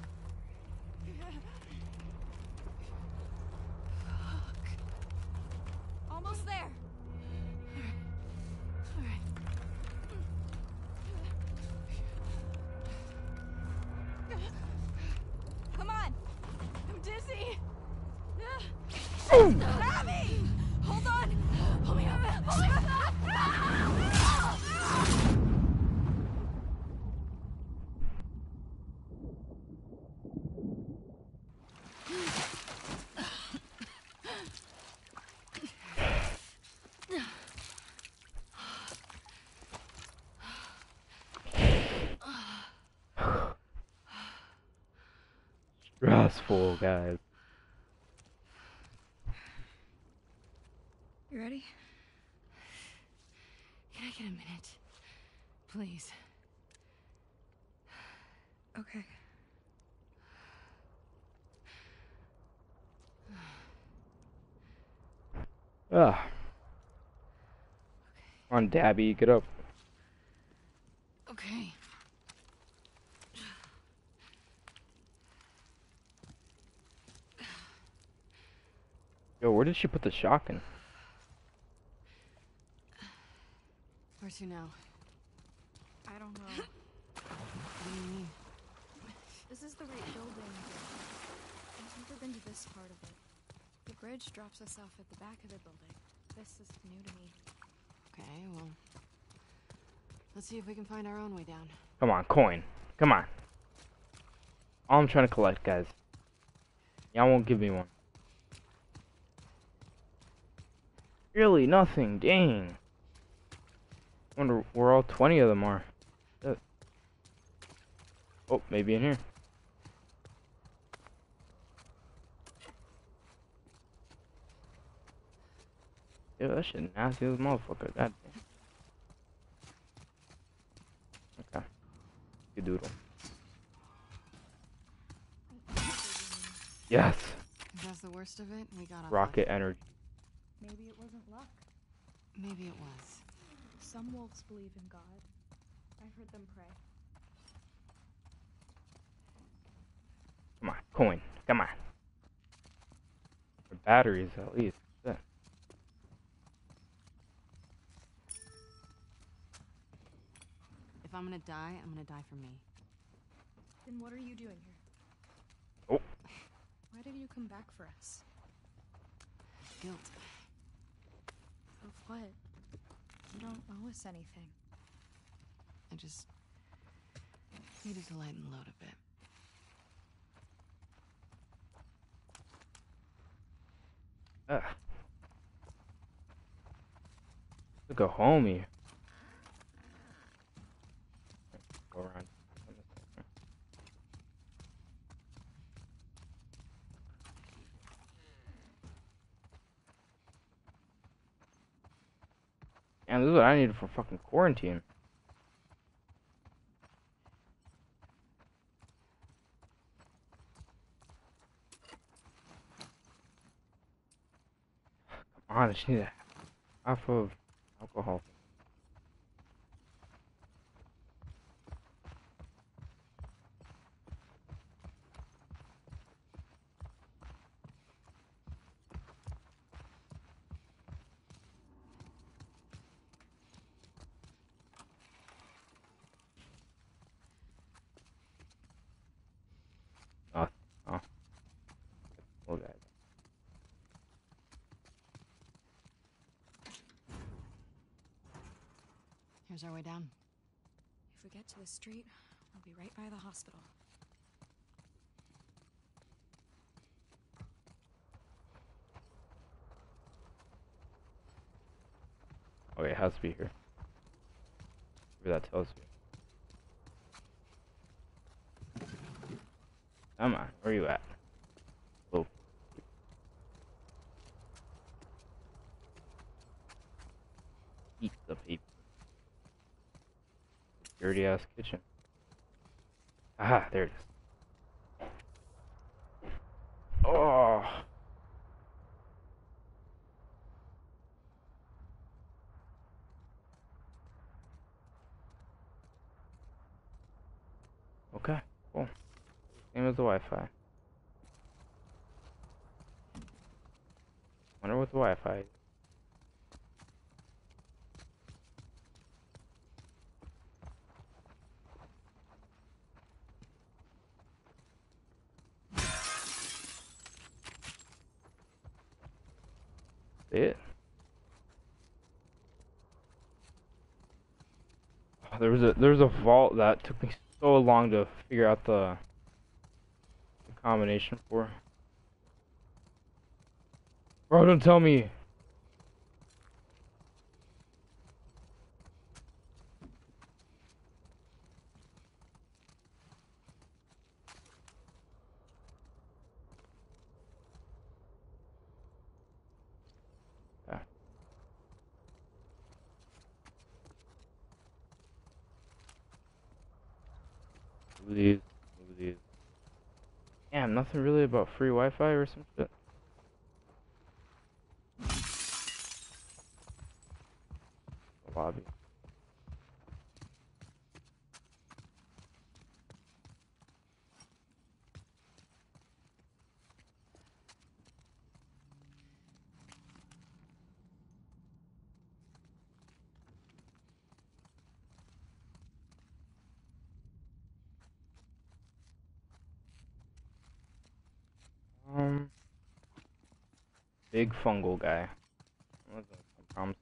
Almost there. All right. Come on. I'm dizzy. Abby! Hold on. Pull me up. Pull me up. Stressful, guys. You ready? Can I get a minute? Please. Okay. Ah, come on, Dabby, get up. Okay. Yo, where did she put the shotgun? Where to now? I don't know. What do you mean? This is the right building. I've never been to this part of it. The bridge drops us off at the back of the building. This is new to me. Okay, well, let's see if we can find our own way down. Come on, coin. Come on. All I'm trying to collect, guys. Y'all won't give me one. Really, nothing. Dang. Wonder where all twenty of them are. Uh, Oh, maybe in here. Yo, that shit nasty as a motherfucker. God damn. Okay. Good doodle. Yes. If that's the worst of it, we got off Rocket lucky. energy. Maybe it wasn't luck. Maybe it was. Some wolves believe in God. I've heard them pray. Come on, coin. Come on. Or batteries, at least. Yeah. If I'm gonna die, I'm gonna die for me. Then what are you doing here? Oh. Why did you come back for us? Guilt. Of what? You don't owe us anything. I just needed to lighten the load a bit. Ugh. Look a homie. Go around. And this is what I needed for fucking quarantine. Come on, I just need half of alcohol. Oh, oh. Look at that. Here's our way down. If we get to the street, we'll be right by the hospital. Okay, it has to be here. Whatever that tells me. Come on, where you at? Oh. Eat the paper. Dirty ass kitchen. Ah, there it is. Oh. Okay, cool. Same as the Wi-Fi. Wonder what the Wi-Fi is. It. There was a there was a vault that took me so long to figure out the, the combination for. Bro, don't tell me. Yeah. Move these, move these. Damn, nothing really about free Wi-Fi or some shit. Big fungal guy. Promising.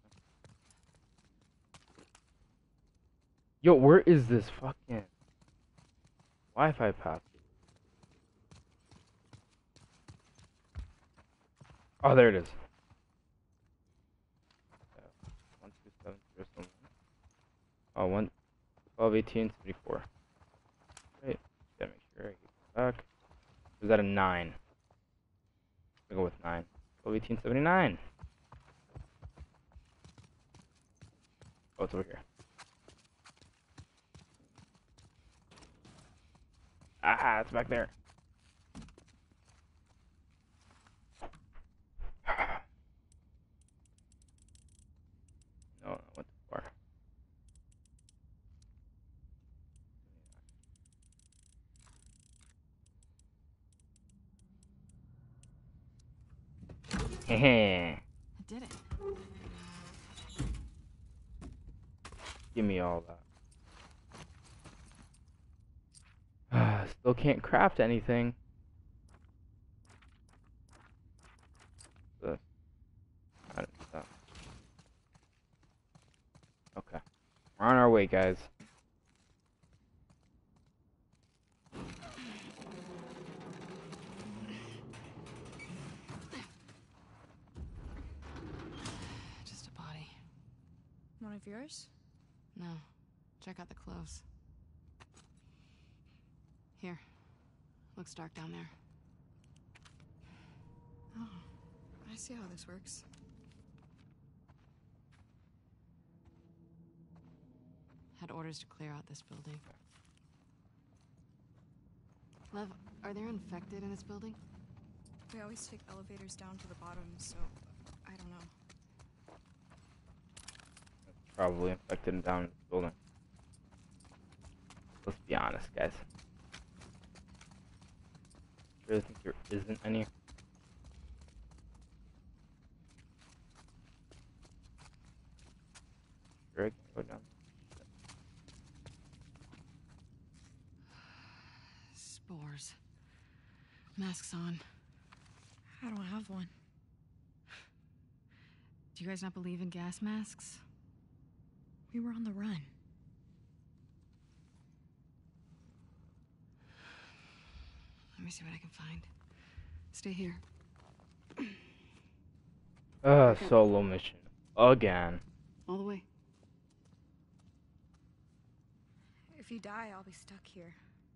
Yo, where is this fucking Wi-Fi path? Oh, there it is. One, two, seven, zero, seven. Oh, one, twelve, eighteen, seventy-four. Wait, gotta make sure I get back. Was that a nine? I'll go with nine. twelve, eighteen, seventy-nine. Oh, it's over here. Ah, it's back there. No, no, went too far. Heh. I did it. Give me all that. Still can't craft anything. The- I don't know. Okay. We're on our way, guys. Just a body. One of yours? No. Check out the clothes. Here. Looks dark down there. Oh, I see how this works. Had orders to clear out this building. Lev, are there infected in this building? We always take elevators down to the bottom, so I don't know. Probably infected and down in this building. Let's be honest, guys. I really think there isn't any. Sure, I can go down. Spores. Masks on. I don't have one. Do you guys not believe in gas masks? We were on the run. Let me see what I can find. Stay here. Uh, solo mission. Again. All the way. If you die, I'll be stuck here.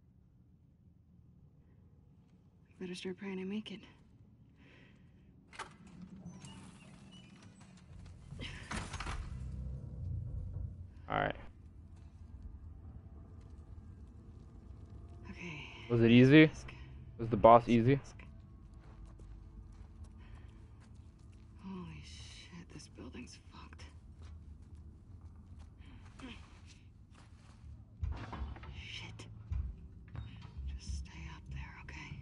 Better start praying I make it. Alright. Okay. Was it easy? Mask. Was the boss easy? Mask. Holy shit, this building's fucked. Shit. Just stay up there, okay?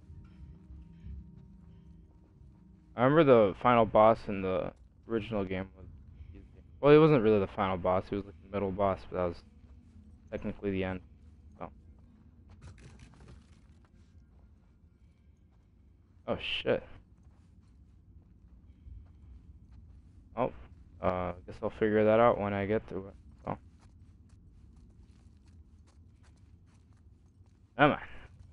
I remember the final boss in the original game was easy. Well, it wasn't really the final boss, it was like the middle boss, but that was technically the end. So. Oh shit. Oh, uh, I guess I'll figure that out when I get to it. So. Never mind.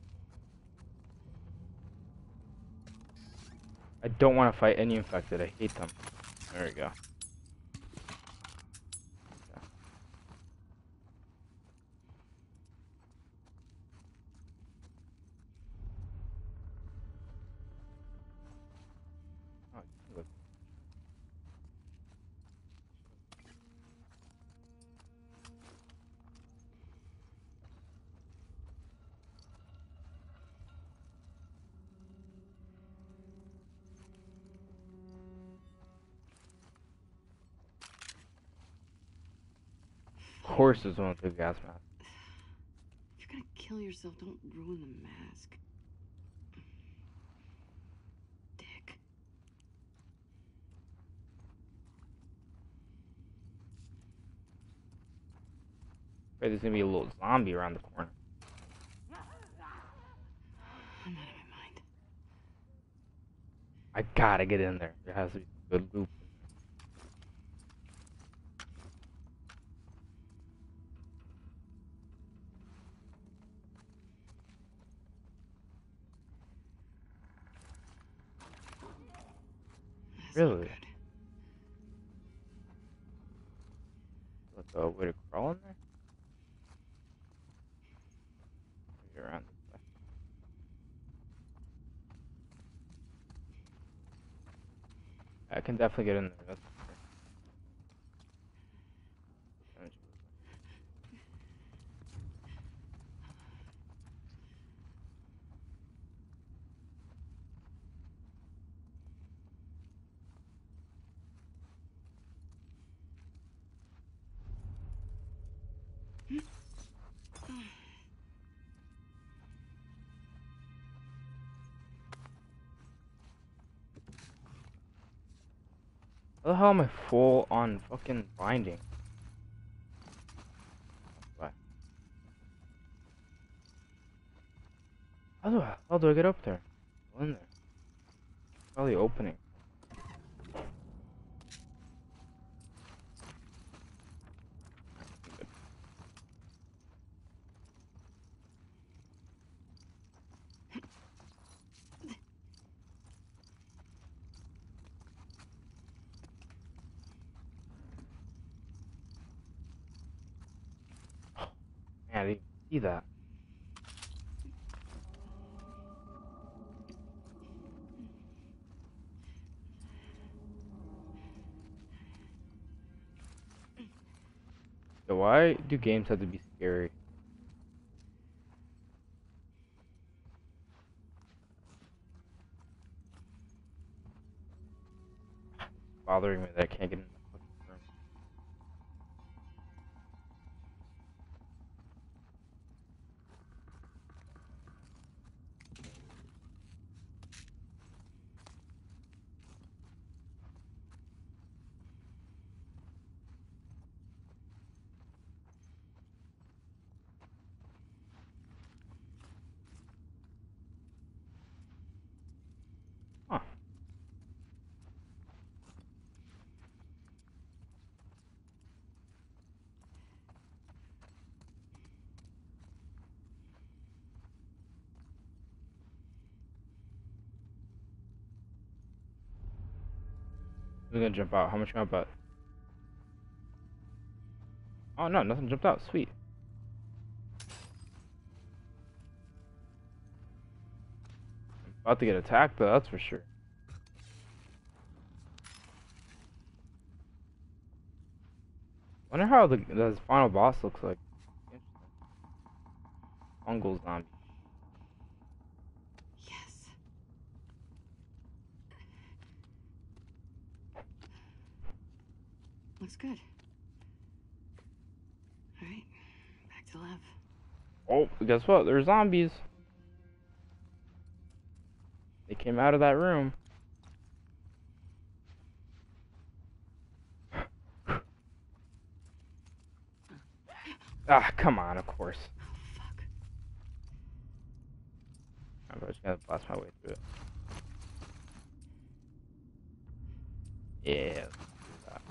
I don't want to fight any infected. I hate them. There we go. Okay. Oh, look. Of course, there's one with the gas mask. If you're gonna kill yourself, don't ruin the mask. Dick. Wait, there's gonna be a little zombie around the corner. I'm out of my mind. I I gotta get in there. There has to be some good loop. That's not Really? good. Like a way to crawl in there? Maybe around this way. I can definitely get in there. That's for sure. How the hell am I full on fucking binding? What? How do I, how do I get up there? Go in there. Probably opening. Man, I didn't see that. So why do games have to be scary? It's bothering me that I can't get in the fucking room. Huh. Who's gonna jump out? How much am I bet? Oh no, nothing jumped out. Sweet. I'm about to get attacked though, that's for sure. Wonder how the the final boss looks like. Interesting. Fungal zombie. Yes. Looks good. All right, back to the lab. Oh, guess what? There's zombies. They came out of that room. Ah, come on, of course. Oh, fuck. I'm just gonna blast my way through it. Yeah. let's do that.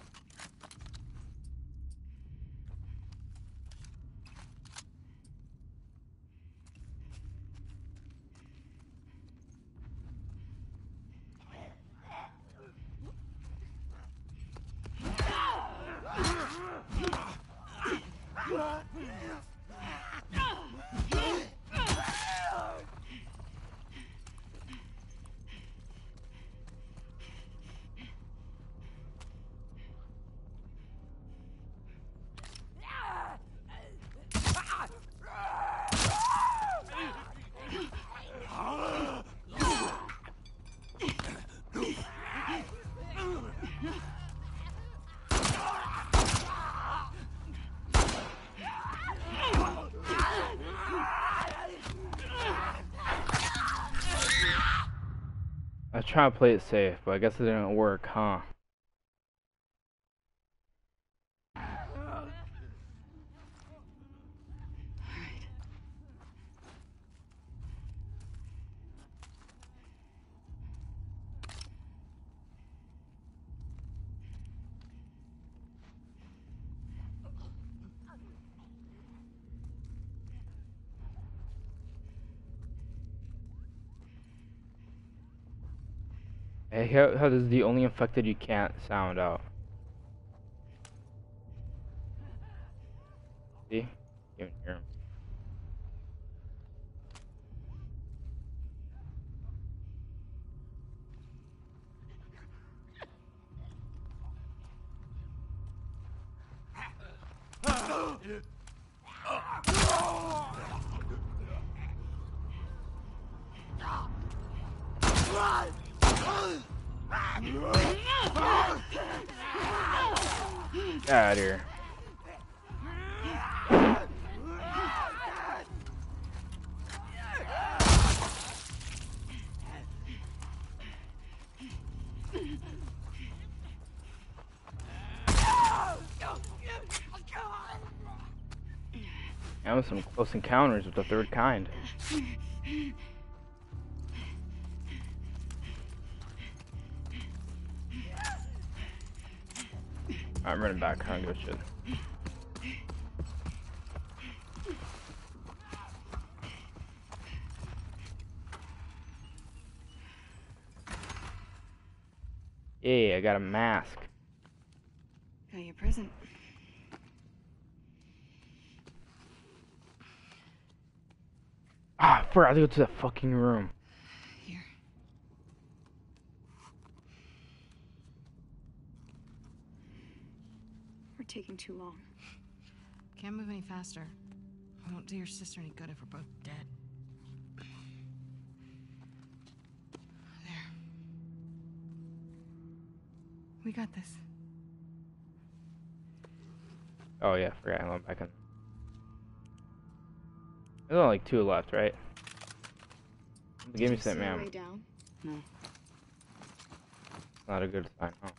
I was trying to play it safe, but I guess it didn't work, huh? Hey, how, how does the only infected you can't sound out? See? You can hear him. Get out of here. That was some close encounters with the third kind. I'm running back. I don't give a shit. Yeah, I got a mask. Got your present. Ah, I forgot to go to that fucking room. Here. We're taking too long. Can't move any faster. We won't do your sister any good if we're both dead. There. We got this. Oh yeah, I forgot. I went back in. There's only like two left, right? Give me some, See a ma'am. way down? No. Not a good sign, huh?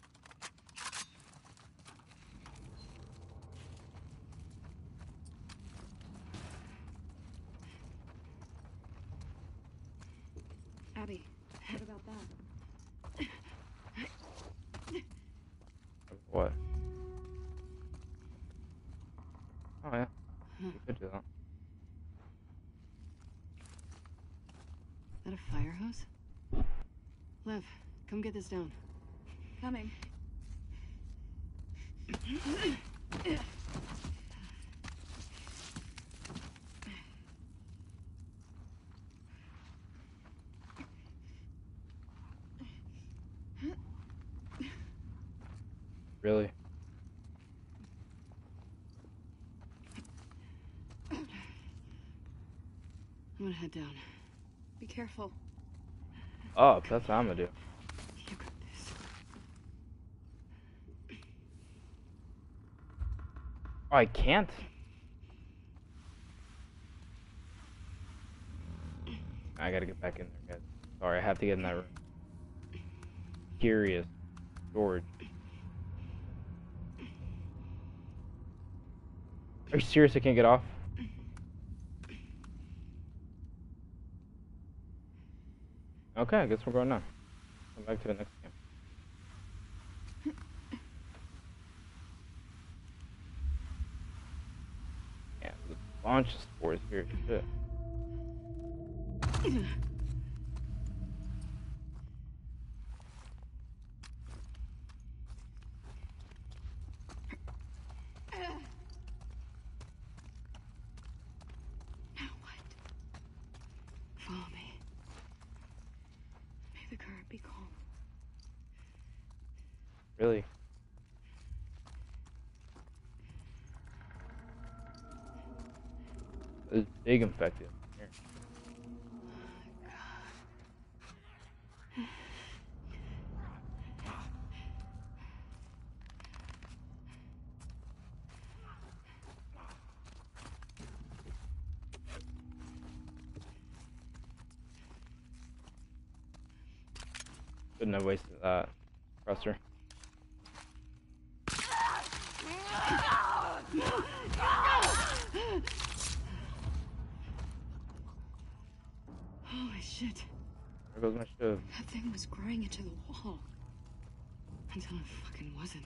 Abby, what about that? What? Oh yeah, you could do that. Is that a fire hose? Lev, come get this down. Coming. Really? I'm gonna head down. Be careful. Up, that's what I'm gonna do. You got this. Oh, I can't? I gotta get back in there, guys. Sorry, I have to get in that room. Curious. Storage. Are you serious I can't get off? Okay, I guess we're going now. Come back to the next game. Yeah, there's a bunch of spores here. Shit. Now what? Follow me. May the current be calm. Really? There's big infected here. Couldn't have wasted that compressor. Holy shit. There goes my shiv. That thing was growing into the wall. Until it fucking wasn't.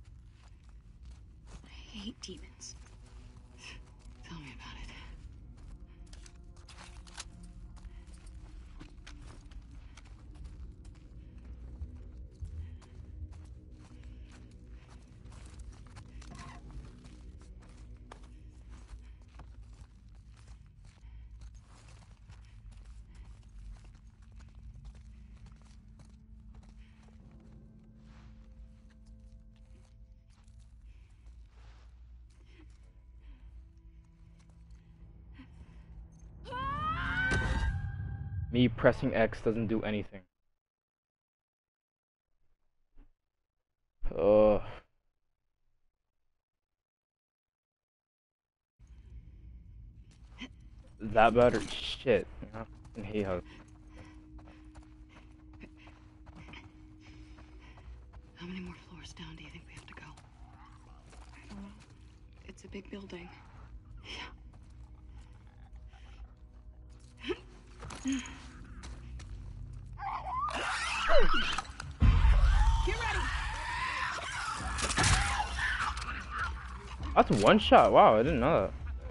I hate demons. Tell me about it. Me pressing X doesn't do anything. Ugh. Is that better? Shit. You know, I hate how. How many more floors down do you think we have to go? I don't know. It's a big building. Get ready. That's one shot. Wow, I didn't know that.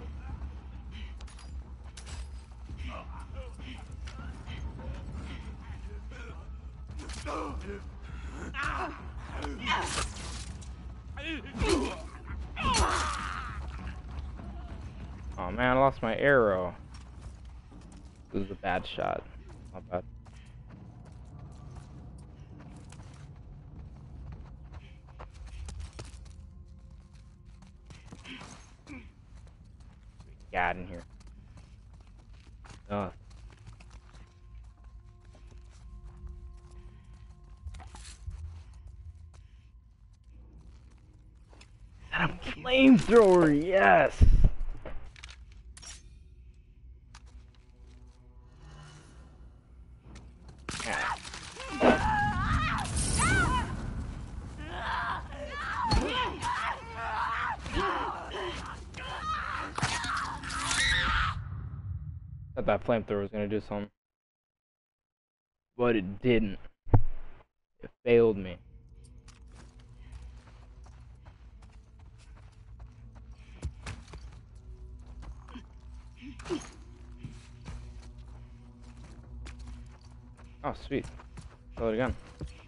Oh man, I lost my arrow. This was a bad shot. Not bad. God in here. Oh. A flamethrower, yes. Thought that flamethrower was gonna do something, but it didn't. It failed me. Oh, sweet. Kill it again.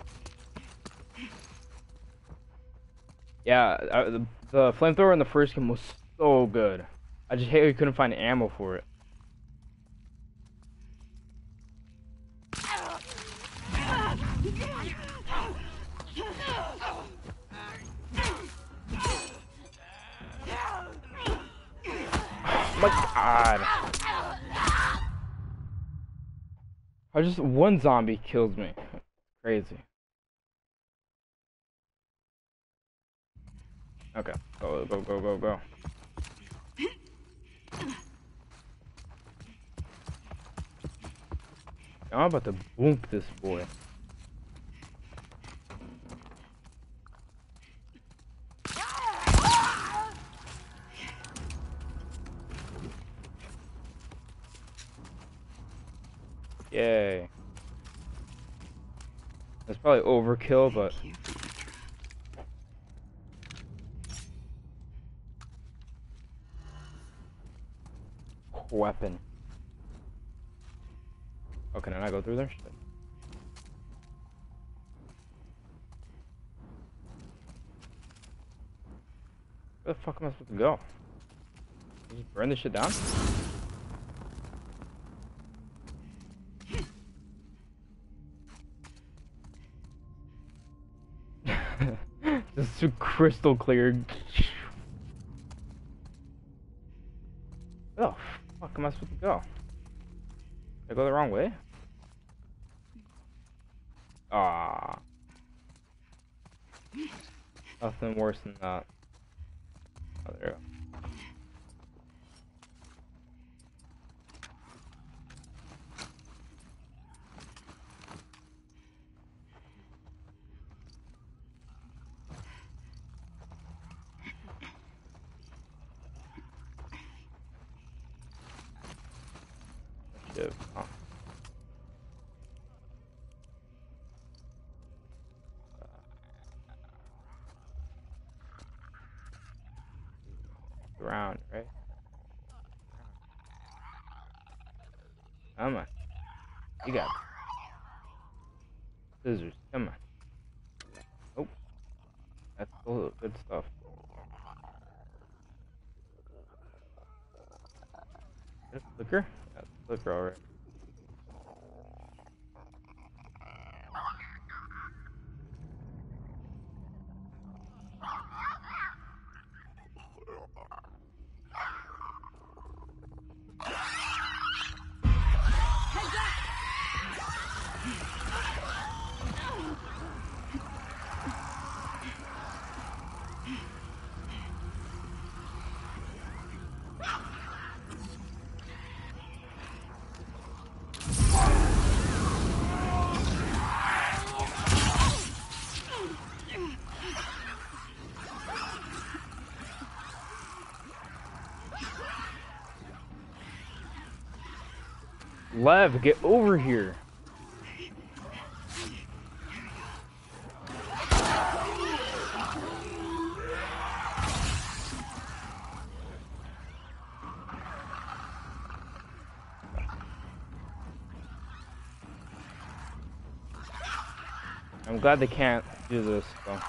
Yeah, I, the, the flamethrower in the first game was so good. I just hate we couldn't find ammo for it. Oh my god. I just one zombie kills me. Crazy. Okay. Go go go go go. I'm about to boonk this boy. Yay. That's probably overkill, but weapon. Oh, can I not go through there? Shit. Where the fuck am I supposed to go? Just burn this shit down? This is crystal clear. Where the fuck am I supposed to go? Did I go the wrong way? Ah. Nothing worse than that. Oh, there we go. Shit. Oh. Around, right? Come on. You got it. Scissors. Come on. Oh. That's all good stuff. Is it a flicker? Yeah, it's a flicker, alright. Lev, get over here. I'm glad they can't do this, though.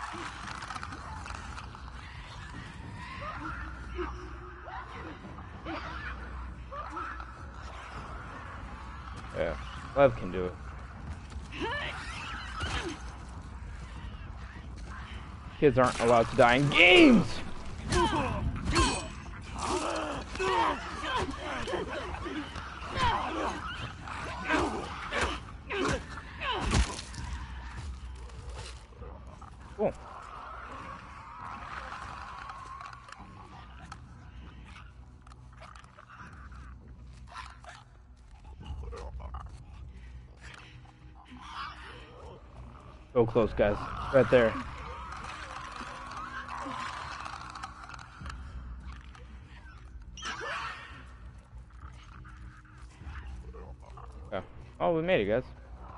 Yeah, Lev can do it. Kids aren't allowed to die in games! Cool. So close, guys. Right there. Okay. Oh, we made it, guys.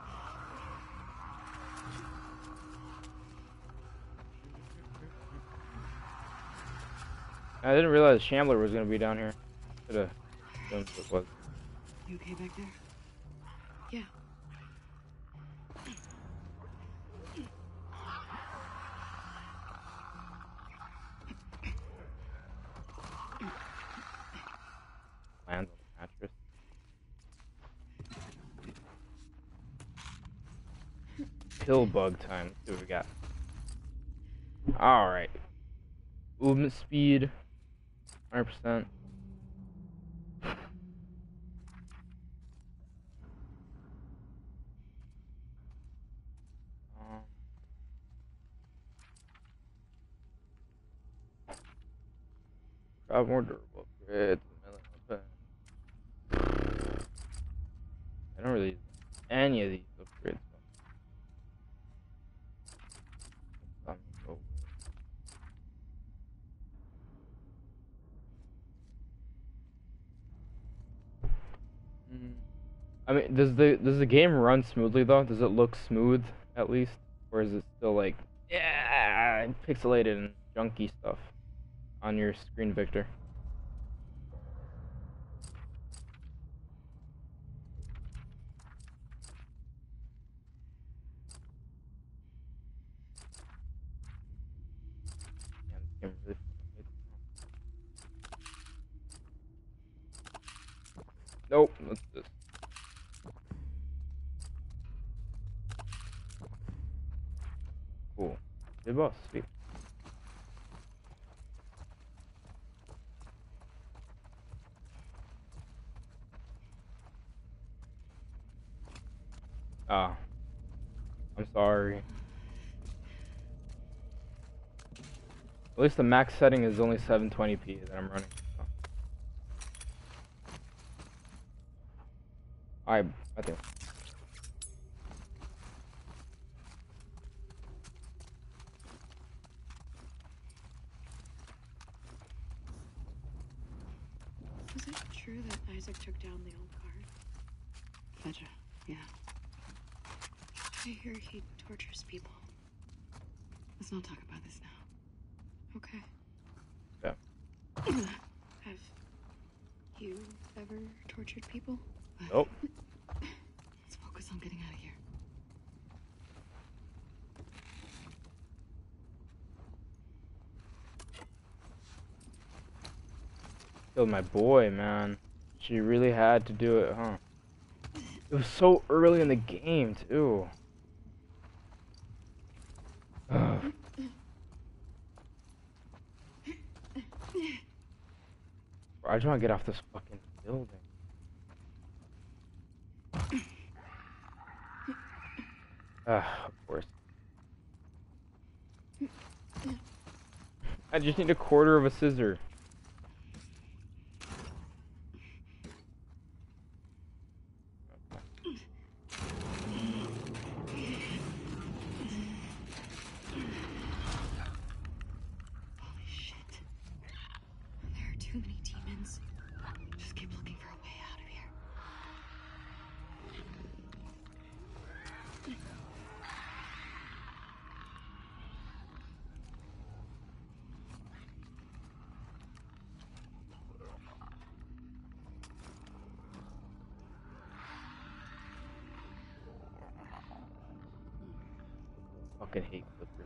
I didn't realize Shambler was gonna be down here. Should have done what it was. You okay back there? Yeah. Land on the mattress. Kill bug time. Let's see what we got. Alright. Movement speed. one hundred percent. Um, Crowd more durable. Great. I don't really use any of these upgrades. So. Mm. I mean, does the does the game run smoothly though? Does it look smooth at least, or is it still like yeah, pixelated and junky stuff on your screen, Victor? Man, this game really fucking hates me. Nope. Let's just. Cool. Good boss. Sweet. Ah. I'm sorry. At least the max setting is only seven twenty p that I'm running. So. Alright, I think. Was it true that Isaac took down the old guard? Fetcher, yeah. I hear he tortures people. Let's not talk about this now. Okay. Yeah. Have you ever tortured people? Nope. Let's focus on getting out of here. Killed my boy, man. She really had to do it, huh? It was so early in the game, too. Ugh. Bro, I just want to get off this fucking building. Ah, of course. I just need a quarter of a scissor. fucking hate clippers.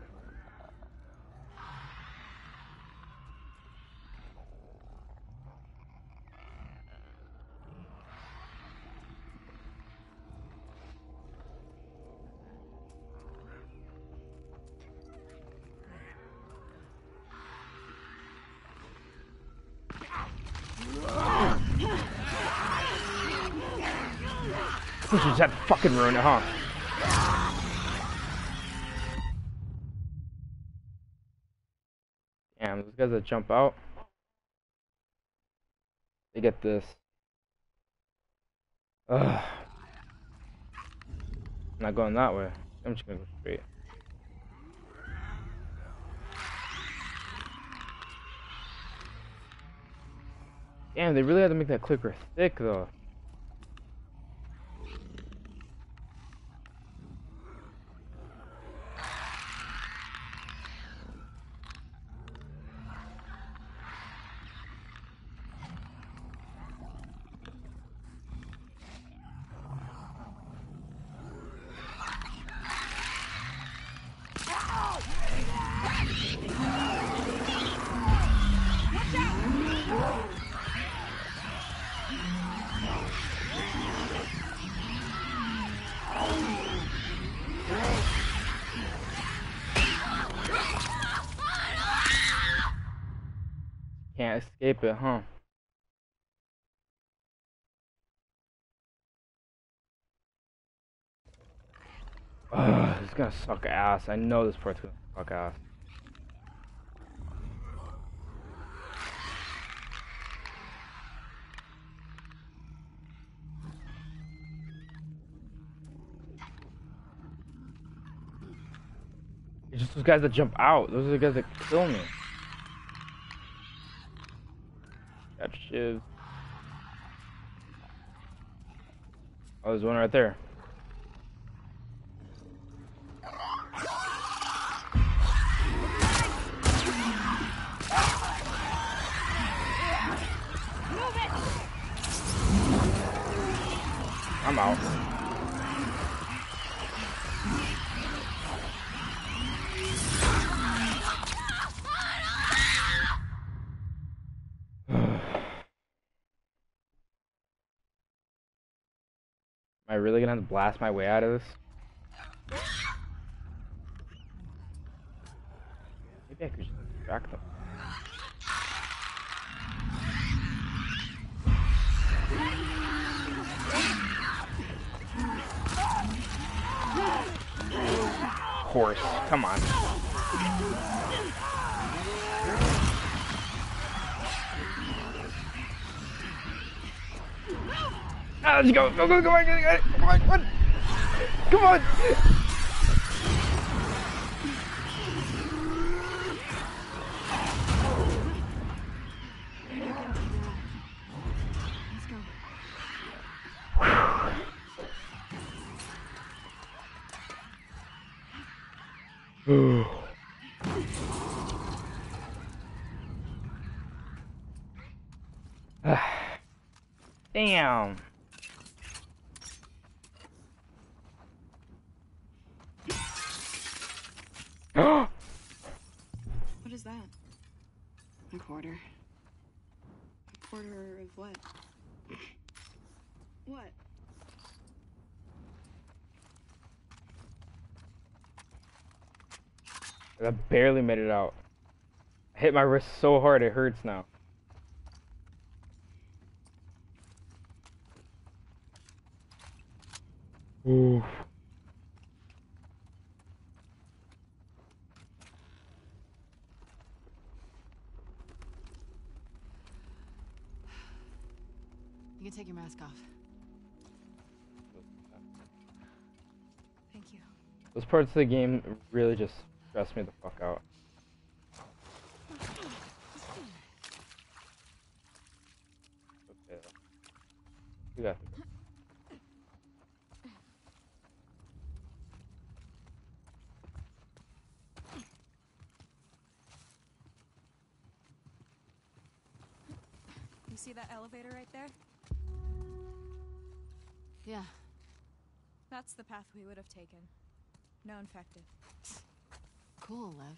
You just had to fucking ruin it, huh? Damn, those guys that jump out, they get this. Ugh. I'm not going that way. I'm just gonna go straight. Damn, they really had to make that clicker thick though. Can't escape it, huh? Ugh, this is gonna suck ass. I know this part's gonna suck ass. It's just those guys that jump out. Those are the guys that kill me. Got shivs. Oh, there's one right there. I'm out. Am I really gonna have to blast my way out of this? Maybe I could just distract them. Horse, come on. Ah, let's go, go, go, go, on, go, go, come on, come on, come on. Ooh. Damn. What is that? A quarter. A quarter of what? What? I barely made it out. I hit my wrist so hard it hurts now. Ooh. You can take your mask off. Thank you. Those parts of the game really just stress me the fuck out. Okay. We got this. You see that elevator right there? Yeah. That's the path we would have taken. No infected. Cool, Lev.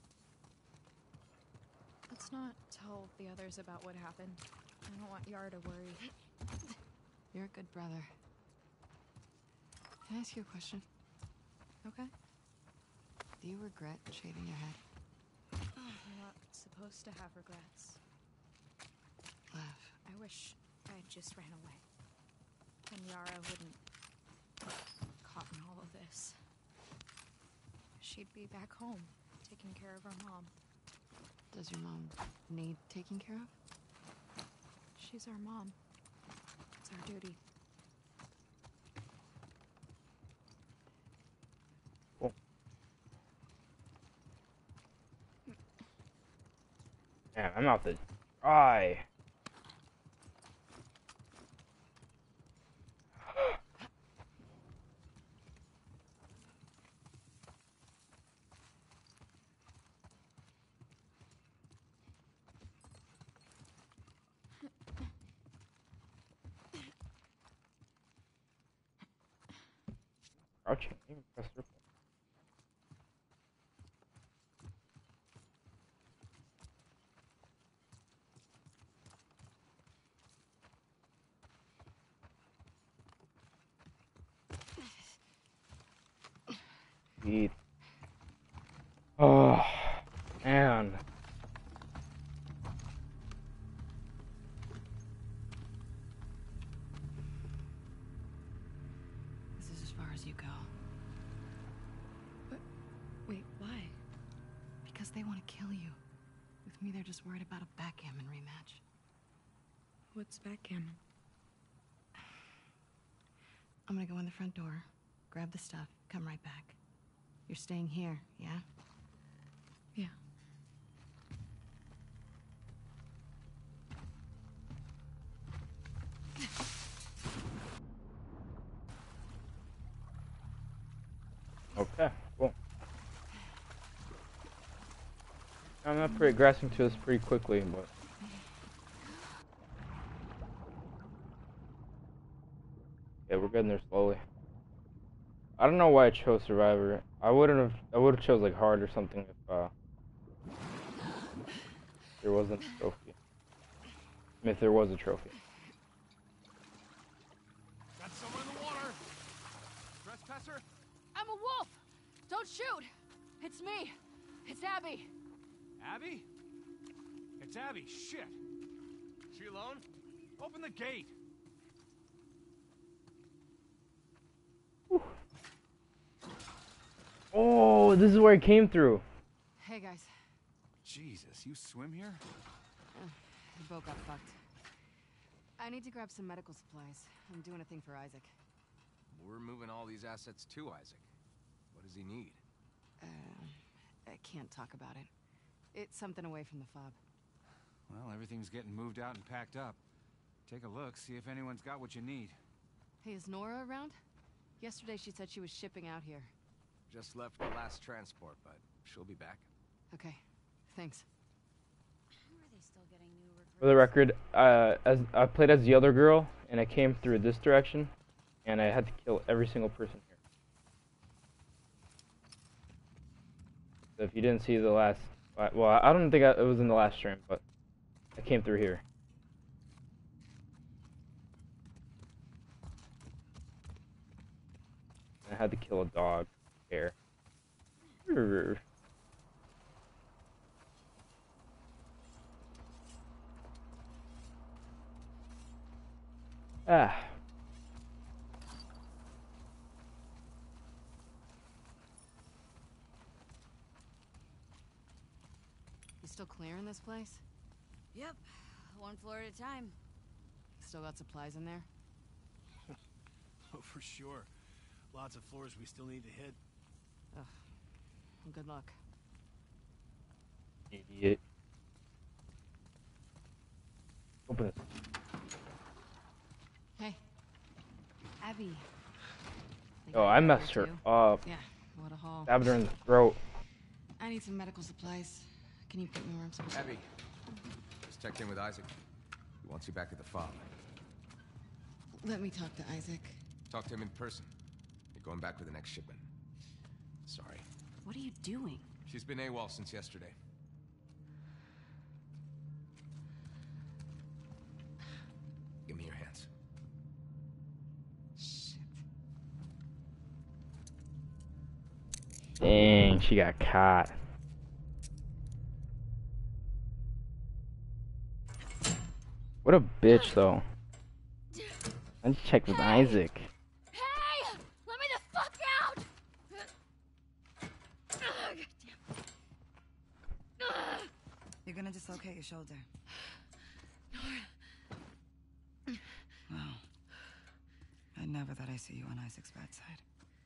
Let's not tell the others about what happened. I don't want Yara to worry. You're a good brother. Can I ask you a question? Okay? Do you regret shaving your head? You're not supposed to have regrets. Lev. I wish I had just ran away. Then Yara wouldn't caught in all of this. She'd be back home, taking care of her mom. Does your mom need taking care of? She's our mom. It's our duty. Cool. Man, I'm out to dry. Crouching, even press circle. Eat. Oh, man. This is as far as you go. But, wait, why? Because they want to kill you. With me, they're just worried about a backgammon rematch. What's backgammon? I'm gonna go in the front door, grab the stuff, come right back. You're staying here, yeah? Yeah. Okay, cool. I'm not pretty grasping to this pretty quickly, but yeah, we're getting there slowly. I don't know why I chose Survivor. I wouldn't have. I would have chose like hard or something if uh, there wasn't a trophy. I mean, if there was a trophy. Got someone in the water. Trespasser. I'm a wolf! Don't shoot! It's me! It's Abby! Abby? It's Abby. Shit. She alone? Open the gate. Oh, this is where it came through. Hey, guys. Jesus, you swim here? The boat got fucked. I need to grab some medical supplies. I'm doing a thing for Isaac. We're moving all these assets to Isaac. What does he need? Uh, I can't talk about it. It's something away from the fob. Well, everything's getting moved out and packed up. Take a look, see if anyone's got what you need. Hey, is Nora around? Yesterday she said she was shipping out here. Just left the last transport, but she'll be back. Okay, thanks. How are they still getting new recruits? For the record, uh, as I played as the other girl, and I came through this direction, and I had to kill every single person here. So if you didn't see the last, well, I don't think I, it was in the last stream, but I came through here. I had to kill a dog here. Ah. You still clearing this place? Yep, one floor at a time. Still got supplies in there? Oh, for sure. Lots of floors we still need to hit. Ugh. Well, good luck. Idiot. Open it. Hey. Abby. They Oh, got I you messed here, her too? up. Yeah, what a haul. Stabbed her in the throat. I need some medical supplies. Can you put me where I'm supposed to be? Abby, just checked in with Isaac. He wants you back at the fob. Let me talk to Isaac. Talk to him in person. You're going back with the next shipment. Sorry. What are you doing? She's been AWOL since yesterday. Give me your hands. Dang, she got caught. What a bitch, though. Let's check with Hey! Isaac. Hey! Let me the fuck out! Ugh, goddamn. You're gonna dislocate your shoulder. Well, I never thought I'd see you on Isaac's bad side.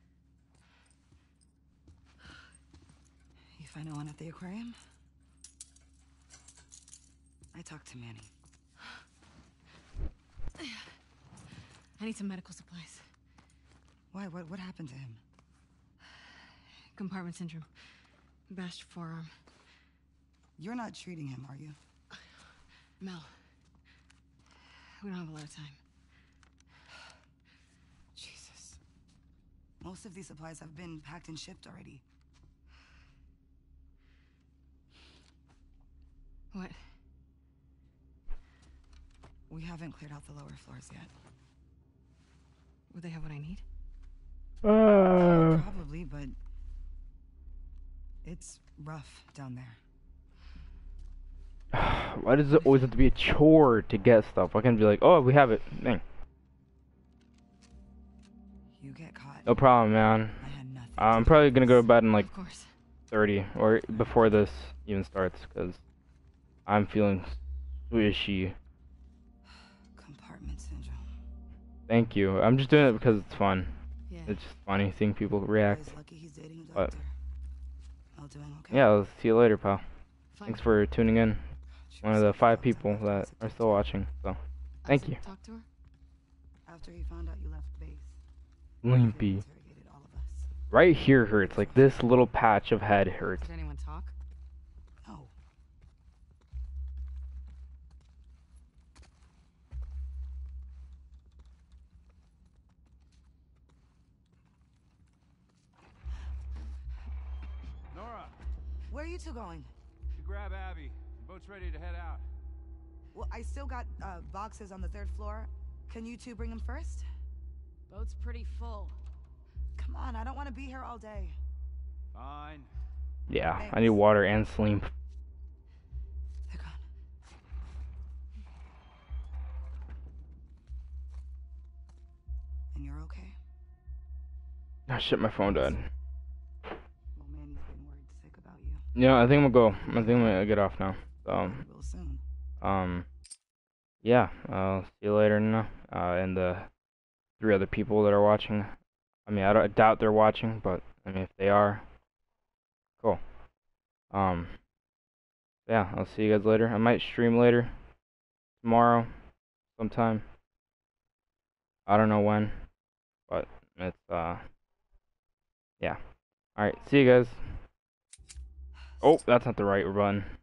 You find no one at the aquarium? I talked to Manny. I need some medical supplies. Why? What, what happened to him? Compartment syndrome. Bashed forearm. You're not treating him, are you? Mel. We don't have a lot of time. Jesus. Most of these supplies have been packed and shipped already. What? We haven't cleared out the lower floors yet. Would they have what I need? Uh. Probably, but it's rough down there. Why does it always have to be a chore to get stuff? I can be like, oh, we have it. Dang. You get caught. No problem, man. I had nothing. I'm probably gonna go to bed in like Of course. thirty or before this even starts because I'm feeling squishy. Compartment syndrome. Thank you. I'm just doing it because it's fun. Yeah. It's just funny seeing people react. He's lucky he's dating a But doctor. All doing okay? yeah, I'll see you later, pal. Fine. Thanks for tuning in. She One was of the so five fucked people up that after are Isaac still watching. So, thank you. Talk to her? After he found out you left base. Limpy. He interrogated all of us. Right here hurts. Like this little patch of head hurts. Did anyone talk? No. Nora, Where are you two going? you grab Abby. The boat's ready to head out. Well, I still got uh, boxes on the third floor. Can you two bring them first? Boat's pretty full. Come on, I don't want to be here all day. Fine. Yeah, I need water and sleep. They're gone. And you're okay? Ah, shit, my phone died. Well, Manny's been worried sick about you. Yeah, I think I'm gonna go. I think I'm gonna get off now. Um, He will soon. um, yeah, I'll see you later now. Uh, and the three other people that are watching. I mean, I, don't, I doubt they're watching, but I mean, if they are, cool. Um, yeah, I'll see you guys later. I might stream later, tomorrow, sometime. I don't know when, but it's, uh, yeah. Alright, see you guys. Oh, that's not the right button.